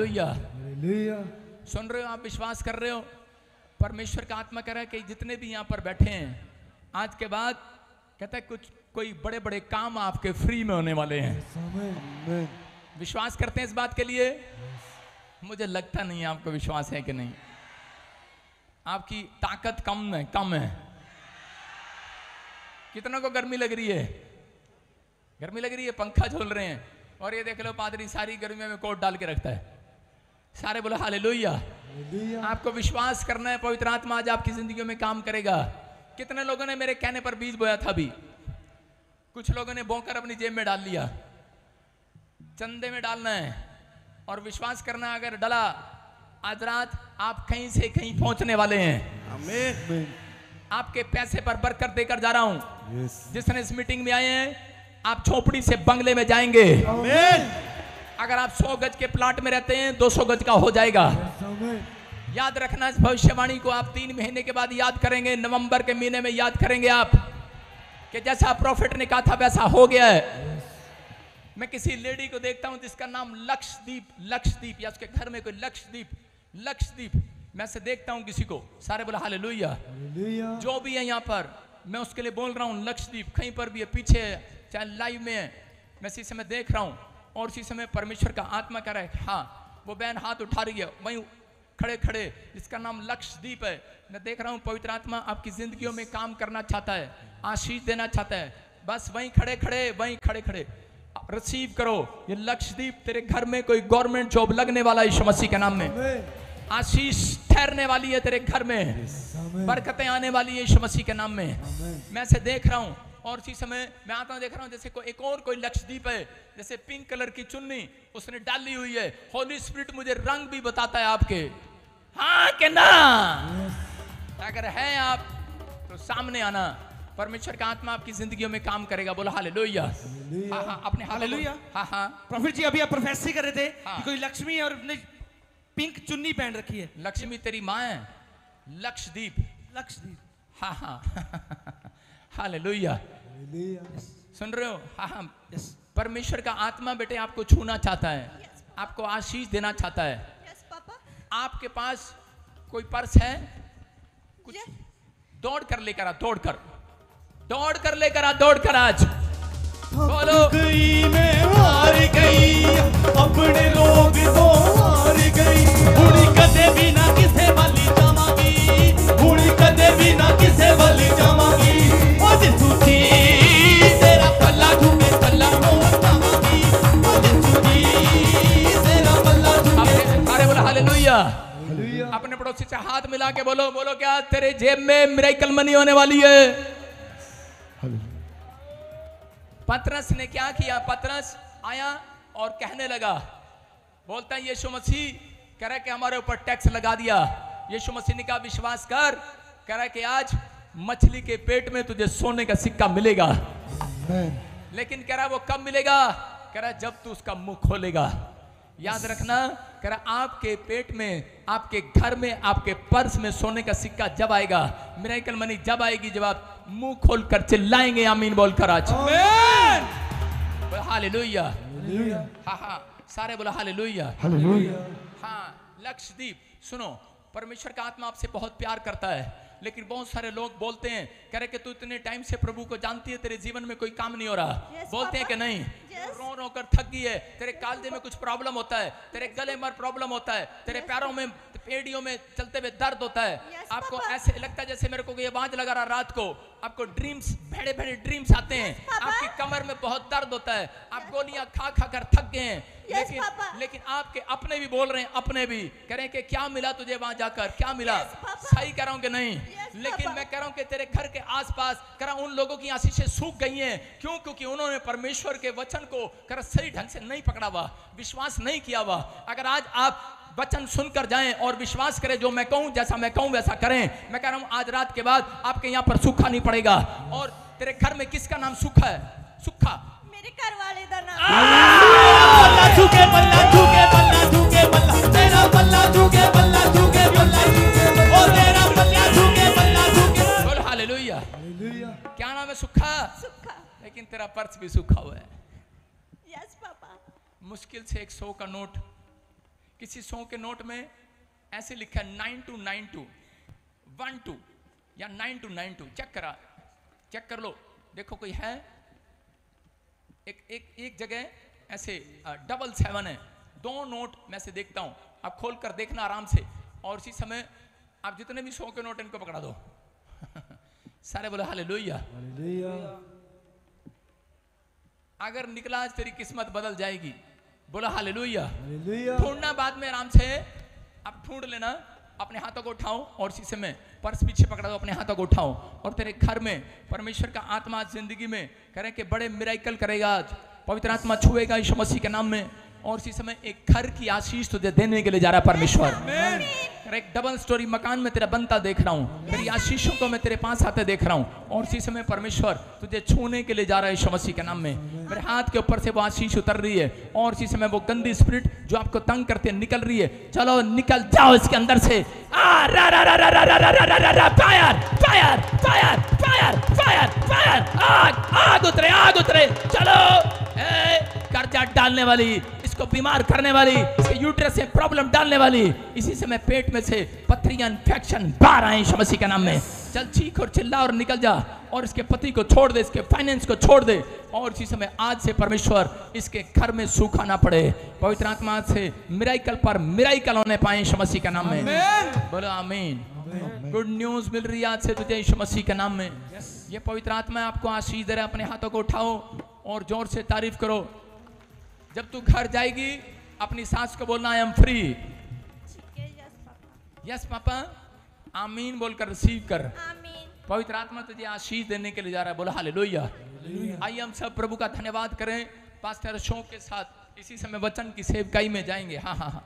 हालेलुया। हालेलुया। सुन रहे हो, आप विश्वास कर रहे हो? परमेश्वर का आत्मा कह रहा है कि जितने भी यहाँ पर बैठे हैं, आज के बाद कहता है कुछ कोई बड़े बड़े काम आपके फ्री में होने वाले हैं। आमीन। विश्वास करते हैं इस बात के लिए? मुझे लगता नहीं है आपको विश्वास है कि नहीं। आपकी ताकत कम है, कम है। कितनों को गर्मी लग रही है? गर्मी लग रही है, पंखा झोल रहे हैं। और ये देख लो, पादरी सारी गर्मी में कोट डाल के रखता है। सारे बोलो हालेलुया। आपको विश्वास करना है, पवित्र आत्मा आज आपकी जिंदगी में काम करेगा। कितने लोगों ने मेरे कहने पर बीज बोया था अभी, कुछ लोगों ने बोकर अपनी जेब में डाल लिया। चंदे में डालना है और विश्वास करना, अगर डला आज रात आप कहीं से कहीं पहुंचने वाले हैं। आमीन। आपके पैसे पर बरकत देकर जा रहा हूं। जिसने इस मीटिंग में आए हैं, आप झोपड़ी से बंगले में जाएंगे। आमीन। अगर आप सौ गज के प्लाट में रहते हैं, दो सौ गज का हो जाएगा। याद रखना, इस भविष्यवाणी को आप तीन महीने के बाद याद करेंगे। नवंबर के महीने में याद करेंगे आप कि जैसा प्रॉफिट ने कहा था वैसा हो गया है। मैं किसी लेडी को देखता हूं जिसका नाम लक्षदीप, लक्षदीप या उसके घर में कोई लक्षदीप, लक्षदीप, मैं से देखता हूं किसी को। सारे बोला हालेलुया। जो भी है यहाँ पर, मैं उसके लिए बोल रहा हूं। लक्षदीप कहीं पर भी है, पीछे चाहे लाइव में है, मैं इसी समय देख रहा हूं। और इसी समय परमेश्वर का आत्मा कह रहा है, हाँ वो बहन हाथ उठा रही है वहीं खड़े खड़े, जिसका नाम लक्षदीप है। मैं देख रहा हूं पवित्र आत्मा आपकी जिंदगियों में काम करना चाहता है, आशीष देना चाहता है। बस वहीं खड़े खड़े, वहीं खड़े खड़े रिसीव करो। ये लक्षदीप, तेरे घर में कोई गवर्नमेंट जॉब लगने वाला है यीशु मसीह के नाम में। आशीष ठहरने वाली है तेरे घर में, बरकतें आने वाली है यीशु मसीह के नाम में। मैं से देख रहा हूं। और इसी समय मैं आता हूं, देख रहा हूं जैसे कोई एक और कोई लक्षदीप है, जैसे पिंक कलर की चुन्नी उसने डाली हुई है। होली स्पिरिट मुझे रंग भी बताता है आपके, हाँ कि ना? अगर है आप तो सामने आना। परमेश्वर का आत्मा आपकी जिंदगियों में काम करेगा। बोला हालेलुया। हाँ हाँ, अपने हालेलुया। हाँ हाँ, प्रॉफिट जी अभी आप प्रोफेसी कर रहे थे हाँ। कि कोई लक्ष्मी और अपने पिंक चुन्नी पहन रखी है। लक्ष्मी तेरी माँ है, लक्षदीप। लक्षदीप। हाँ हाँ हालेलुया। सुन रहे हो? हाँ हाँ, परमेश्वर का आत्मा बेटे आपको छूना चाहता है, आपको आशीष देना चाहता है। Yes papa. आपके पास कोई पर्स है? कुछ दौड़ कर लेकर आ, दौड़ कर, दौड़ कर लेकर आ, दौड़ कर आज बोलो। गई मैं हार गई, अपने लोग तो हार गई। हुड़ी कदे भी ना किसे वाली जावांगी, हुड़ी कदे भी ना किसे वाली जावांगी। ओ जिसू जी तेरा पल्ला झूमे पल्ला मोड़ जावांगी। ओ जिसू जी तेरा पल्ला झूमे। अरे बोला हालेलुया। अपने पड़ोसी से हाथ मिला के बोलो, बोलो क्या तेरे जेब में मिरेकल मनी होने वाली है। पतरस ने क्या किया? पतरस आया और कहने लगा, बोलता है यीशु मसीह कह रहा है कि हमारे ऊपर टैक्स लगा दिया। यीशु मसीह ने कहा विश्वास कर, कह रहा है कि आज मछली के पेट में तुझे सोने का सिक्का मिलेगा। लेकिन कह रहा है वो कब मिलेगा? कह रहा है जब तू उसका मुंह खोलेगा। याद रखना, कह रहा आपके पेट में, आपके घर में, आपके पर्स में सोने का सिक्का जब आएगा, मिरेकल मनी जब आएगी, जब आप मुंह खोलकर चिल्लाएंगे आमीन बोलकर आज। आमीन। हालेलुया। हाँ हाँ, सारे बोला हालेलुया। हाँ, लक्षदीप सुनो, परमेश्वर का आत्मा आपसे बहुत प्यार करता है। लेकिन बहुत सारे लोग बोलते हैं, कह रहे कि तू इतने टाइम से प्रभु को जानती है, तेरे जीवन में कोई काम नहीं हो रहा। yes, बोलते हैं कि नहीं, yes. रो रो कर थक गई है, तेरे कालजे में कुछ प्रॉब्लम होता है, तेरे गले में प्रॉब्लम होता है, तेरे yes. पैरों में, पेड़ियों में चलते हुए दर्द होता है। yes, आपको पापा. ऐसे लगता है जैसे मेरे को ये आवाज लगा रहा रात को, आपको ड्रीम्स, बड़े बड़े ड्रीम्स आते हैं, yes, आपकी कमर में बहुत दर्द होता है, आप yes. गोलियां खा खा कर थक गए हैं। yes, लेकिन पापा. लेकिन आपके अपने भी बोल रहे हैं, अपने भी कह रहे हैं कि क्या मिला तुझे वहां जाकर, क्या मिला? yes, सही कह रहा हूं कि नहीं? yes, लेकिन पापा. मैं कह रहा हूं कि तेरे घर के आसपास कह रहा उन लोगों की आशीषें सूख गई हैं। क्यों? क्योंकि उन्होंने परमेश्वर के वचन को कर सही ढंग से नहीं पकड़ा हुआ, विश्वास नहीं किया हुआ। अगर आज आप वचन सुनकर जाएं और विश्वास करें, जो मैं कहूं, जैसा मैं कहूं वैसा करें, मैं कह रहा हूं आज रात के बाद आपके यहां पर सूखा नहीं पड़ेगा। और तेरे घर में किसका नाम सूखा है? सूखा मेरे घर वाले का नाम। बल्ला झुके बल्ला झुके बल्ला झुके बल्ला, तेरा बल्ला झुके बल्ला झुके बल्ला, ओ तेरा बल्ला झुके बल्ला झुके। बोल हालेलुया। क्या नाम है? सूखा। सूखा। लेकिन तेरा पर्स भी सूखा हुआ है। Yes papa. मुश्किल से एक सौ का नोट किसी सौ के नोट में ऐसे लिखा है nine two nine two one two या nine two nine two. Check करा चेक कर लो, देखो कोई है। एक एक एक जगह ऐसे डबल सेवन है। दो नोट मैं से देखता हूं, आप खोल कर देखना आराम से। और इसी समय आप जितने भी सौ के नोट इनको पकड़ा दो। सारे बोले हालेलुया। हालेलुया। अगर निकला आज तेरी किस्मत बदल जाएगी। बोला हालेलुया। हालेलुया। ढूंढना बाद में आराम से, अब ढूंढ लेना। अपने हाथों को उठाओ और शीशे में पर्स पीछे पकड़ा दो, अपने हाथों को उठाओ और तेरे घर में परमेश्वर का आत्मा जिंदगी में करे कि बड़े मिराकल करेगा। आज पवित्र आत्मा छुएगा यीशु मसीह के नाम में। और इसी समय एक घर की आशीष तुझे देने के लिए जा रहा है परमेश्वर। एक डबल स्टोरी मकान में तेरा बनता देख रहा हूँ, तेरी आशीषों को मैं तेरे पास आते देख रहा हूँ। और इसी समय परमेश्वर तुझे छूने के लिए जा रहा है यीशु मसीह के नाम में। मेरे हाथ के ऊपर से वो आशीष उतर रही है और इसी समय वो गंदी स्पिरिट जो आपको तंग करते हैं निकल रही है। चलो निकल जाओ इसके अंदर से। आ रा रा रा रा रा रा रा रा रा रा fire fire fire fire fire fire. आग आग उतरे आग उतरे। चलो ए कर्जा डालने वाली, इसको बीमार करने वाली, इसके यूट्रस में प्रॉब्लम डालने वाली, इसी समय पेट में से पथरियां इन्फेक्शन बाहर आए यीशु मसीह के नाम में। चल चीख और चिल्ला और निकल जा और इसके पति को छोड़ दे, इसके फाइनेंस को छोड़ दे। और इसी समय आज से परमेश्वर इसके घर में सूखा ना पड़े। पवित्र आत्मा से मिराकल पर मिराकल होने पाए यीशु मसीह के नाम में। बोलो आमीन। गुड न्यूज मिल रही है आज से तुझे यीशु मसीह के नाम में। ये पवित्र आत्मा आपको आशीष दे रहा है। अपने हाथों को उठाओ और जोर से तारीफ करो। जब तू घर जाएगी अपनी सास को बोलना आई एम फ्री। Yes papa. आमीन बोलकर रिसीव कर। आमीन। पवित्र आत्मा तुझे आशीष देने के लिए जा रहा है। बोला हालेलुया। आइए हम सब प्रभु का धन्यवाद करें। पास्टर शौक के साथ इसी समय वचन की सेवकाई में जाएंगे। हाँ हाँ हाँ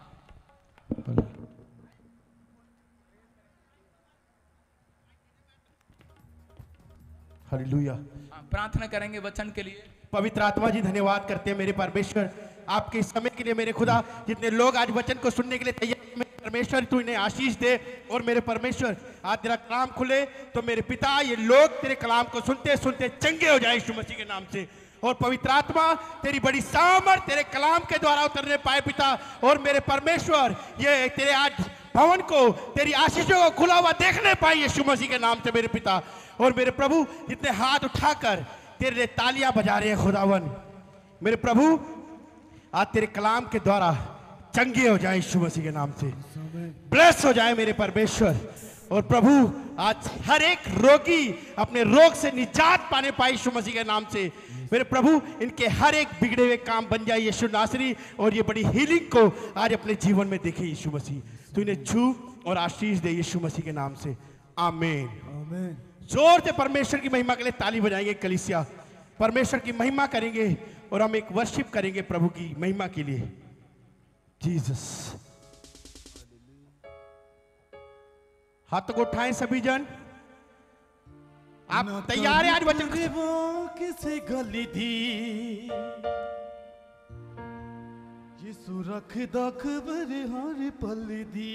हालेलुया। प्रार्थना करेंगे वचन के लिए। पवित्र आत्मा जी धन्यवाद करते हैं मेरे परमेश्वर आपके इस समय के लिए। मेरे खुदा जितने लोग आज वचन को सुनने के लिए तैयार हैं, मेरे परमेश्वर तू इन्हें आशीष दे। और मेरे परमेश्वर आज तेरा कलाम खुले तो मेरे पिता ये लोग तेरे कलाम को सुनते सुनते चंगे हो जाए यीशु मसीह के नाम से। और पवित्र आत्मा तेरी बड़ी सामर्थ तेरे कलाम के द्वारा उतरने पाए पिता। और मेरे परमेश्वर ये तेरे आज भवन को तेरी आशीषों को खुला हुआ देखने पाए यीशु मसीह के नाम से मेरे पिता। और मेरे प्रभु जितने हाथ उठाकर तेरे लिए तालियां बजा रहे हैं खुदावन, मेरे प्रभु आज तेरे कलाम के द्वारा चंगे हो जाए यीशु मसीह के नाम से। ब्लेस हो जाए मेरे परमेश्वर। और प्रभु आज हर एक रोगी अपने रोग से निजात पाने पाए यीशु मसीह के नाम से। मेरे प्रभु इनके हर एक बिगड़े हुए काम बन जाए यीशु नासरी। और ये बड़ी हीलिंग को आज अपने जीवन में देखे यीशु मसीह। तो इन्हें छू और आशीष दे यीशु मसीह के नाम से। आमीन आमीन। जोर से परमेश्वर की महिमा के लिए ताली बजाएंगे। कलीसिया परमेश्वर की महिमा करेंगे और हम एक वर्शिप करेंगे प्रभु की महिमा के लिए। जीसस। हाथ को उठाएं सभी जन। आप तैयार हैं आज वचन किसे गली दी यीशु रख दख बरे हर पल दी।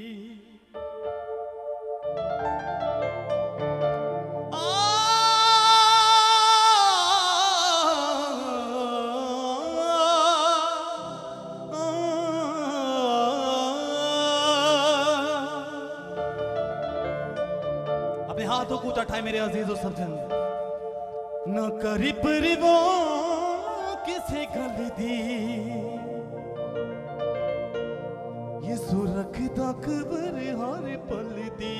अपने हाथों को उठाए मेरे अजीजों सज्जन। न करी परिवो किसे गल दी यीशु रख दख बरे हर पल दी।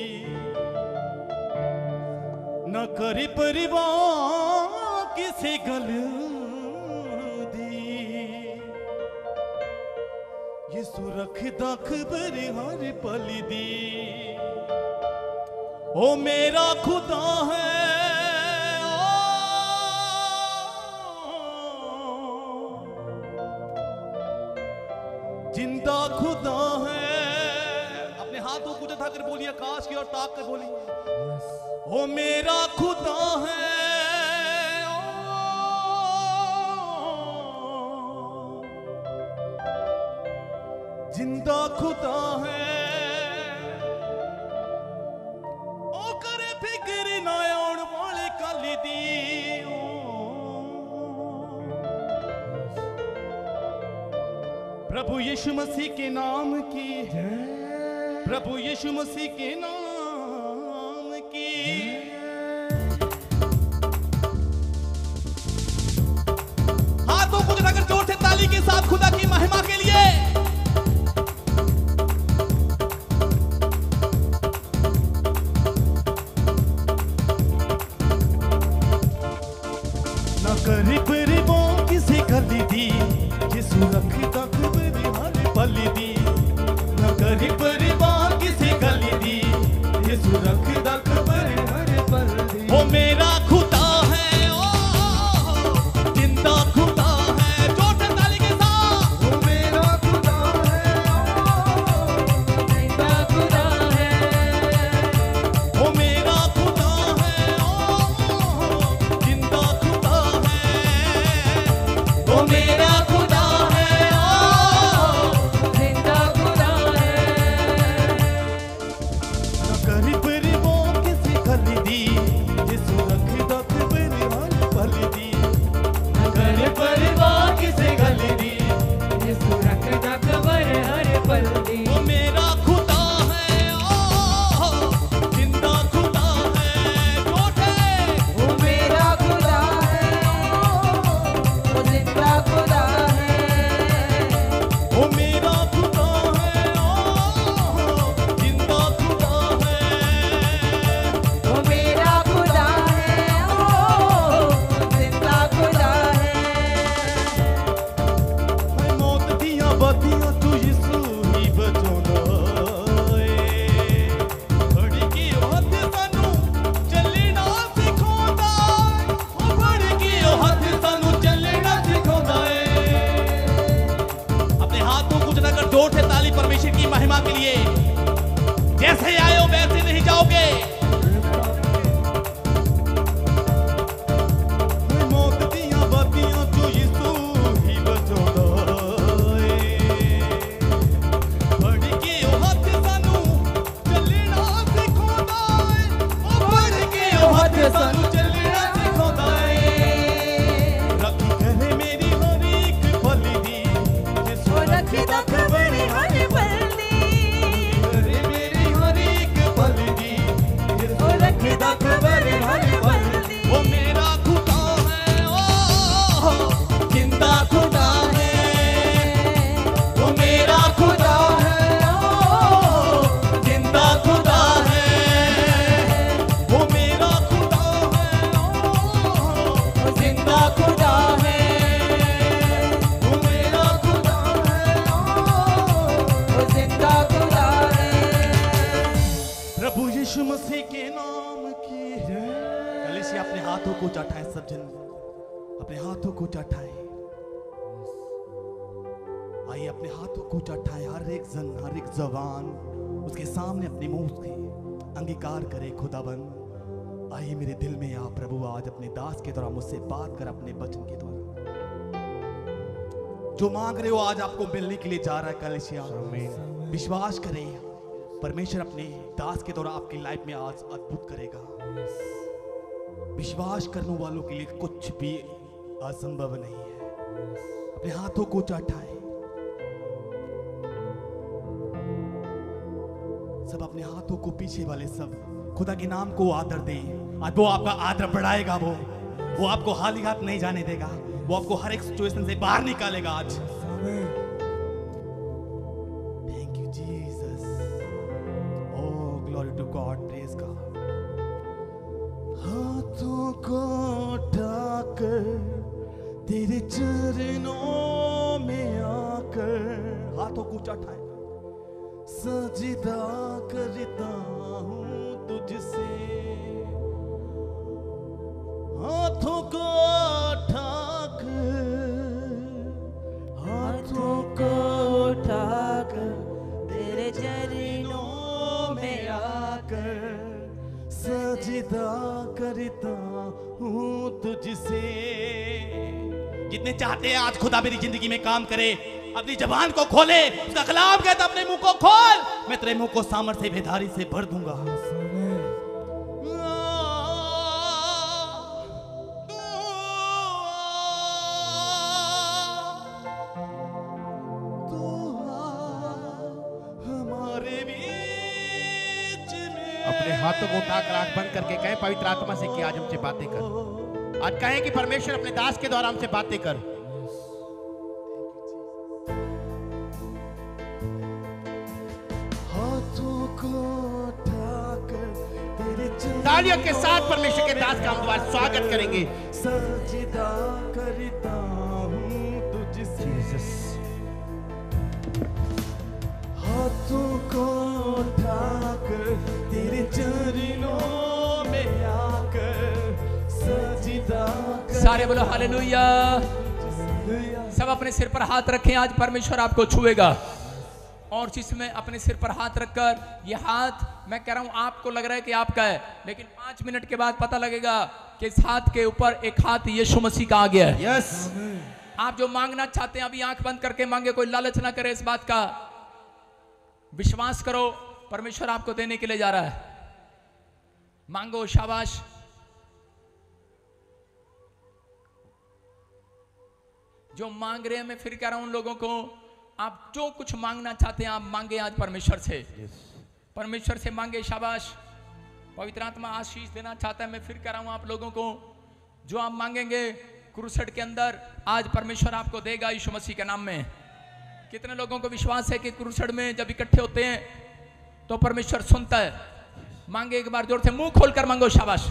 न करी परिवो किसे गल दी यीशु रख दख बरे हर पल दी। ओ मेरा खुदा है जिंदा खुदा है। अपने हाथों को उठाकर बोलिए, आकाश की ओर ताक कर बोलिए। ओ मेरा खुदा है जिंदा खुदा है। प्रभु यीशु मसीह के नाम की, प्रभु यीशु मसीह के नाम की। हाथों को उठाकर जोर से ताली के साथ खुदा की महिमा के लिए। न करी परिबों किसी गली दी, यीशु रखता खबर हर पल दी। न करी परिबों किसी गली दी, यीशु रखता खबर हर पल दी। वो मेरा खुदा है, ओ जिंदा खुदा है। जोर से ताली के साथ। वो मेरा खुदा है, ओ जिंदा खुदा है। वो मेरा खुदा है, ओ जिंदा खुदा है। वो मेरा खुदा है, ओ जिंदा खुदा है। न करी परिबों किसी गली दी, यीशु रखता खबर हर पल दी। न करी परिबों किसी गली दी, यीशु रखता खबर हर पल दी। वो मेरा खुदा है, ओ जिंदा खुदा है। जोर से। वो मेरा खुदा है, वो जिंदा खुदा है। वो मेरा खुदा है, ओ जिंदा खुदा है। वो मेरा खुदा है, ओ जिंदा खुदा है। मैं मौत दिया बतियां तू यीशु ही बचाना है। बड़ी की हथ सानू चलना सिखाਉਂਦਾ है। ओ बड़ी की हथ सानू चलना सिखाਉਂਦਾ है। अपने हाथों को उठाकर जोर से ताली परमेश्वर की महिमा के लिए। जैसे आए हो वैसे नहीं जाओगे। मैं मौत दिया बतियां तू यीशु ही बचाਉਂਦਾ है। बड़ी की हथ सानू चलना सिखाਉਂਦਾ है। ओ बड़ी की हथ सानू चलना सिखाਉਂਦਾ है। रखी करे मेरी हर एक पल दी, यीशु रखता खबर हर पल दी। करे मेरी हर एक पल दी, यीशु रखता खबर हर पल दी। वो मेरा खुदा है, ओ जिंदा खुदा है। वो मेरा खुदा है, ओ जिंदा खुदा है। वो मेरा खुदा है, ओ जिंदा खुदा है। वो मेरा खुदा है, वो जिंदा खुदा है। प्रभु यीशु मसीह के नाम की कलीसिया अपने हाथों को उठाएं। सब जन अपने हाथों को उठाएं। आइए अपने हाथों को उठाएं। हर एक जन, हर एक जवान उसके सामने अपने मुंह से अंगीकार करे, खुदाबंद आइए मेरे दिल में आ प्रभु, आज अपने दास के द्वारा मुझसे बात कर, अपने वचन के द्वारा जो मांग रहे हो आज आपको मिलने के लिए जा रहा है। कलीसिया विश्वास करें, परमेश्वर अपने दास के द्वारा आपकी लाइफ में आज अद्भुत करेगा। विश्वास करने वालों के लिए कुछ भी असंभव नहीं है। अपने हाथों को उठाएं। सब अपने हाथों को पीछे वाले सब खुदा के नाम को आदर दें। आज वो आपका आदर बढ़ाएगा। वो वो आपको हाली हाथ नहीं जाने देगा। वो आपको हर एक सिचुएशन से बाहर निकालेगा आज। Thank you Jesus. Oh glory to God, praise God. हाथों को उठाकर तेरे चरणों में आकर, हाथों को उठाए, सजदा करता हूँ तुझसे। हाथों को उठाकर, हाथों को उठाकर तेरे चरणों में आकर सजदा करता हूँ तुझसे। जितने चाहते हैं आज खुदा मेरी जिंदगी में काम करे, अपनी जबान को खोले, उसका कलाम कहता अपने मुंह को खोल, मैं तेरे मुंह को सामर्थ्य भेदारी से भर दूंगा। तू अपने हाथों को उठाकर आंख बंद करके कहें पवित्र आत्मा से कि आज हमसे बातें कर। आज कहें कि परमेश्वर अपने दास के द्वारा हमसे बातें कर। हाथों को उठाकर तेरे तालियों के साथ परमेश्वर के दास का हम दोबारा स्वागत करेंगे। सजदा करता हूँ तुझसे, हाथों को उठाकर तेरे चरणों में आकर सजदा सारे बोलो हालेलुया। सब अपने सिर पर हाथ रखें, आज परमेश्वर आपको छुएगा। और जिसमें अपने सिर पर हाथ रखकर, ये हाथ मैं कह रहा हूं आपको लग रहा है कि आपका है, लेकिन पांच मिनट के बाद पता लगेगा कि इस हाथ के ऊपर एक हाथ यीशु मसीह का आ गया है। यस। आप जो मांगना चाहते हैं अभी आंख बंद करके मांगे, कोई लालच ना करे, इस बात का विश्वास करो, परमेश्वर आपको देने के लिए जा रहा है। मांगो, शाबाश। जो मांग रहे हैं, मैं फिर कह रहा हूं उन लोगों को, आप जो कुछ मांगना चाहते हैं आप मांगे आज परमेश्वर से। परमेश्वर से मांगे, शाबाश। पवित्र आत्मा आशीष देना चाहता है। मैं फिर कह रहा हूं आप लोगों को, जो आप मांगेंगे क्रूसेड के अंदर आज परमेश्वर आपको देगा यीशु मसीह के नाम में। कितने लोगों को विश्वास है कि क्रूसेड में जब इकट्ठे होते हैं तो परमेश्वर सुनता है? मांगे एक बार जोर से, मुंह खोलकर मांगो, शाबाश।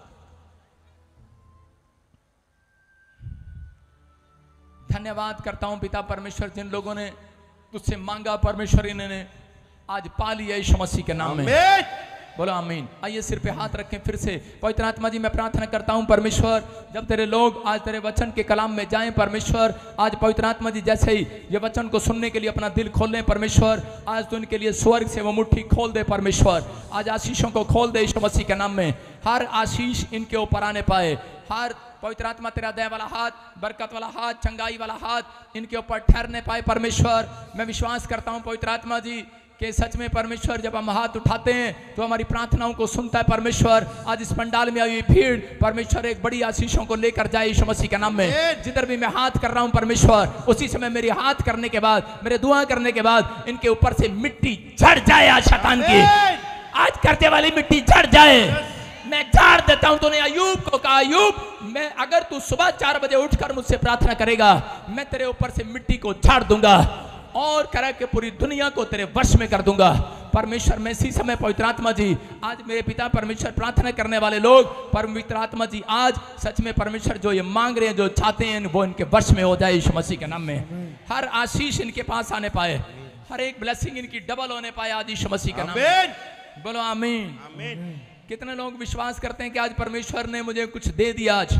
धन्यवाद करता हूं पिता परमेश्वर, जिन लोगों ने तुझसे मांगा परमेश्वर इन्होंने आज पा लिया यीशु मसीह के नाम में। बोलो आमीन। आइए सिर पे हाथ रखें फिर से। पवित्र आत्मा जी मैं प्रार्थना करता हूं परमेश्वर, जब तेरे लोग आज तेरे वचन के कलाम में जाएं परमेश्वर, आज पवित्र आत्मा जी जैसे ही ये वचन को सुनने के लिए अपना दिल खोल लें परमेश्वर, आज तो इनके लिए स्वर्ग से वो मुट्ठी खोल दे परमेश्वर। आज आशीषों को खोल दे यीशु मसीह के नाम में। हर आशीष इनके ऊपर आने पाए। हर पवित्र आत्मा तेरा दया वाला हाथ, बरकत वाला हाथ, चंगाई वाला हाथ इनके ऊपर ठहरने पाए परमेश्वर। मैं विश्वास करता हूं पवित्र आत्मा जी कि सच में परमेश्वर जब हम हाथ उठाते हैं तो हमारी प्रार्थनाओं को सुनता है परमेश्वर। आज इस पंडाल में आई हुई भीड़ परमेश्वर एक बड़ी आशीषों को लेकर जाए यीशु मसीह के नाम में। जिधर भी मैं हाथ कर रहा हूं परमेश्वर, उसी समय मेरे हाथ करने के बाद, मेरे दुआ करने के बाद इनके ऊपर से मिट्टी झड़ जाए आज शैतान की। आज करते वाली मिट्टी झड़ जाए। मैं झाड़ देता हूं। तूने अयूब को कहा, अयूब मैं अगर तू सुबह चार बजे उठकर मुझसे प्रार्थना करेगा, मैं तेरे ऊपर से मिट्टी को झाड़ दूंगा और करा के पूरी दुनिया को तेरे वश में कर दूंगा। परमेश्वर मैं इसी समय पवित्र आत्मा जी, आज मेरे पिता परमेश्वर प्रार्थना करने वाले लोग पवित्र आत्मा जी आज सच में परमेश्वर जो ये मांग रहे हैं, जो चाहते हैं, वो इनके वश में हो जाए यीशु मसीह के नाम में। हर आशीष इनके पास आने पाए, हर एक ब्लेसिंग इनकी डबल होने पाए आज यीशु मसीह के नाम में। बोलो आमीन। कितने लोग विश्वास करते हैं कि आज परमेश्वर ने मुझे कुछ दे दिया? आज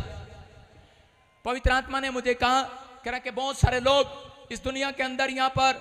पवित्र आत्मा ने मुझे कहा करा कि बहुत सारे लोग इस दुनिया के अंदर यहाँ पर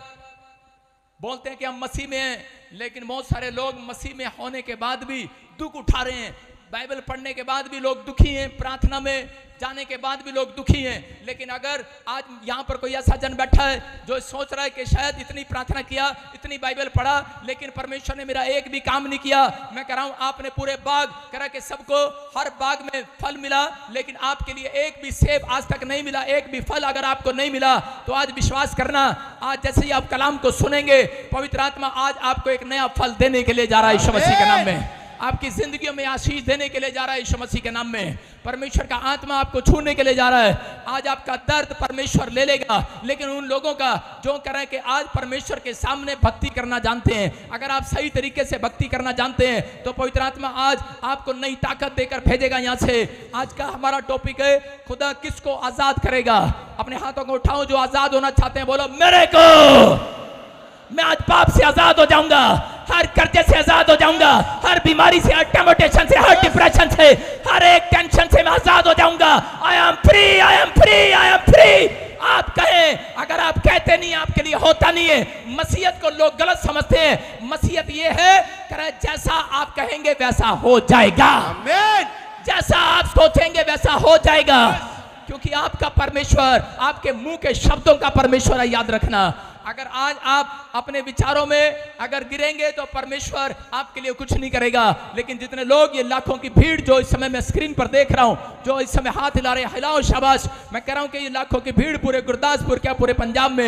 बोलते हैं कि हम मसीह में हैं, लेकिन बहुत सारे लोग मसीह में होने के बाद भी दुख उठा रहे हैं। बाइबल पढ़ने के बाद भी लोग दुखी हैं, प्रार्थना में जाने के बाद भी लोग दुखी हैं। लेकिन अगर आज यहाँ पर कोई ऐसा जन बैठा है जो सोच रहा है कि शायद इतनी प्रार्थना किया, इतनी बाइबल पढ़ा, लेकिन परमेश्वर ने मेरा एक भी काम नहीं किया। मैं कह रहा हूँ आपने पूरे बाग करा के सबको हर बाग में फल मिला, लेकिन आपके लिए एक भी सेब आज तक नहीं मिला, एक भी फल अगर आपको नहीं मिला तो आज विश्वास करना, आज जैसे ही आप कलाम को सुनेंगे पवित्र आत्मा आज आपको एक नया फल देने के लिए जा रहा है यीशु मसीह के नाम में। आपकी जिंदगियों में आशीष देने के लिए जा रहा है यीशु मसीह के नाम में। परमेश्वर का आत्मा आपको छूने के लिए जा रहा है। आज आपका दर्द परमेश्वर ले लेगा, लेकिन उन लोगों का जो कह रहे हैं कि आज परमेश्वर के सामने भक्ति करना जानते हैं, अगर आप सही तरीके से भक्ति करना जानते हैं तो पवित्र आत्मा आज आपको नई ताकत देकर भेजेगा यहाँ से। आज का हमारा टॉपिक है खुदा किसको आजाद करेगा। अपने हाथों को उठाओ जो आजाद होना चाहते हैं, बोलो मेरे को। मैं आज पाप से आजाद हो जाऊंगा, हर कर्जे से आजाद हो जाऊंगा, हर बीमारी से, हर टेम्पटेशन से, हर डिप्रेशन से, हर एक टेंशन से मैं आजाद हो जाऊंगा। I am free, I am free, I am free. आप कहें, अगर आप कहते नहीं आपके लिए होता नहीं है। मसीहत को लोग गलत समझते हैं। मसीहत ये है कि जैसा आप कहेंगे वैसा हो जाएगा। आमीन। जैसा आप सोचेंगे वैसा हो जाएगा, क्योंकि आपका परमेश्वर आपके मुंह के शब्दों का परमेश्वर है। याद रखना, अगर आज आप अपने विचारों में अगर गिरेंगे तो परमेश्वर आपके लिए कुछ नहीं करेगा। लेकिन जितने लोग, ये लाखों की भीड़ जो इस समय मैं स्क्रीन पर देख रहा हूं, जो इस समय हाथ हिला रहे, हिलाओ शाबाश। मैं कह रहा हूं कि ये लाखों की भीड़ पूरे गुरदासपुर क्या पूरे पंजाब में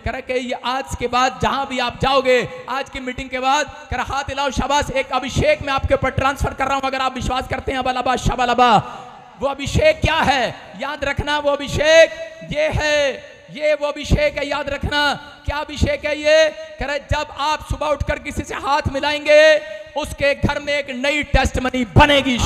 कह के ये आज के बाद जहां भी आप जाओगे, आज की मीटिंग के बाद कह हाथ हिलाओ, शाबाश, एक अभिषेक मैं आपके ऊपर ट्रांसफर कर रहा हूं। अगर आप विश्वास करते हैं अबलबा शबलबा, वो अभिषेक क्या है याद रखना, वो अभिषेक ये है, ये वो अभिषेक है, याद रखना। क्या अभिषेक है ये? कह रहे जब आप सुबह उठकर किसी से हाथ मिलाएंगे, उसके घर में एक नई टेस्टमनी बनेगी।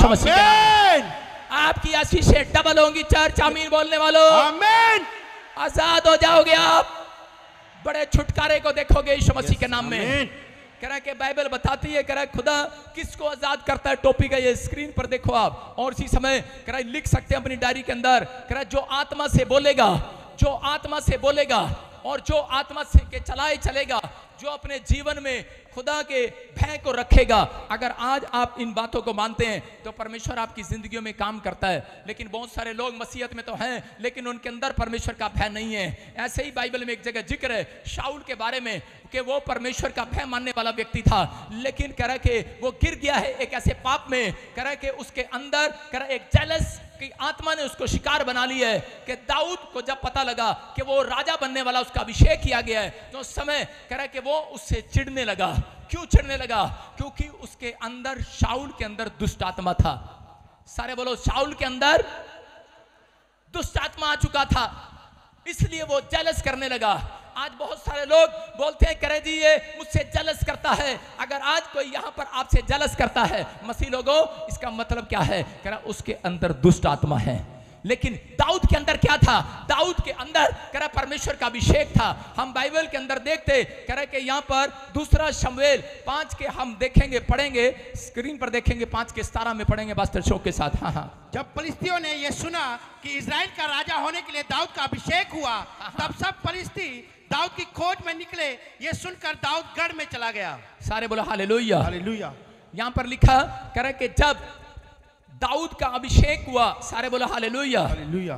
आपकी आशीषें डबल होंगी। चर्च आमीन बोलने वालों, आमीन। आजाद हो जाओगे आप, बड़े छुटकारे को देखोगे यीशु मसीह के नाम में। कह रहा है कि बाइबल बताती है, कह रहा है खुदा किसको आजाद करता है। टोपी का ये स्क्रीन पर देखो आप, और इसी समय कह रहा है लिख सकते हैं अपनी डायरी के अंदर। कह रहा है जो आत्मा से बोलेगा, जो आत्मा से बोलेगा और जो आत्मा से के चलाए चलेगा, जो अपने जीवन में खुदा के भय को रखेगा। अगर आज आप इन बातों को मानते हैं तो परमेश्वर आपकी जिंदगियों में काम करता है। लेकिन बहुत सारे लोग मसीहत में तो हैं, लेकिन उनके अंदर परमेश्वर का भय नहीं है। ऐसे ही बाइबल में एक जगह जिक्र है शाऊल के बारे में कि वो परमेश्वर का भय मानने वाला व्यक्ति था, लेकिन कह रहा कि वो गिर गया है एक ऐसे पाप में, कह रहा कि उसके अंदर कह रहा एक जेलस की आत्मा ने उसको शिकार बना लिया है। कि दाऊद को जब पता लगा कि वो राजा बनने वाला, उसका अभिषेक किया गया है, तो उस समय कह रहा कि वो उससे चिढ़ने लगा। क्यों चिढ़ने लगा? क्योंकि उसके अंदर, शाऊल के अंदर दुष्ट आत्मा था। सारे बोलो, शाऊल के अंदर दुष्ट आत्मा आ चुका था, इसलिए वो जेलस करने लगा। आज बहुत सारे लोग बोलते हैं करे जी ये मुझसे जेलस करता है। अगर आज कोई यहां पर आपसे जेलस करता है मसीह लोगों, इसका मतलब क्या है? कह रहा उसके अंदर दुष्ट आत्मा है। लेकिन दाऊद के अंदर क्या था? दाऊद के अंदर कह रहा परमेश्वर का अभिषेक था। हम बाइबल के अंदर देखते कह रहे कि यहाँ पर दूसरा शमूएल पांच के हम देखेंगे, पढ़ेंगे, स्क्रीन पर देखेंगे, पांच के सतारा में पढ़ेंगे पास्टर शोक के साथ। हाँ हाँ जब फलिस्तियों ने यह सुना कि इजराइल का राजा होने के लिए दाऊद का अभिषेक हुआ, तब सब फलिस्ती दाऊद की खोज में निकले। यह सुनकर दाऊद गढ़ में चला गया। सारे बोलो हालेलुया। हालेलुया। यहाँ पर लिखा कह रहे कि जब दाऊद का अभिषेक हुआ, सारे बोलो हालेलुया। हालेलुया।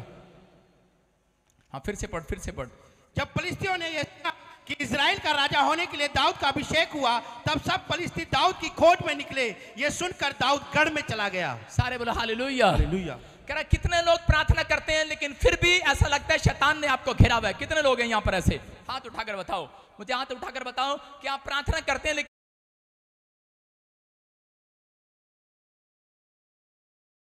हाँ फिर से पढ़, फिर से पढ़। जब फलिस्तियों ने यह सुना कि इजराइल का राजा होने के लिए दाऊद का अभिषेक हुआ, तब सब फलिस्ती दाऊद की खोज में निकले। यह सुनकर दाऊद गढ़ में चला गया। सारे बोलो हालेलुया। हालेलुया। कह रहा कितने लोग प्रार्थना करते हैं लेकिन फिर भी ऐसा लगता है शैतान ने आपको घेरा हुआ है। कितने लोग हैं यहाँ पर ऐसे? हाथ उठाकर बताओ, मुझे हाथ उठाकर बताओ कि आप प्रार्थना करते हैं लेकिन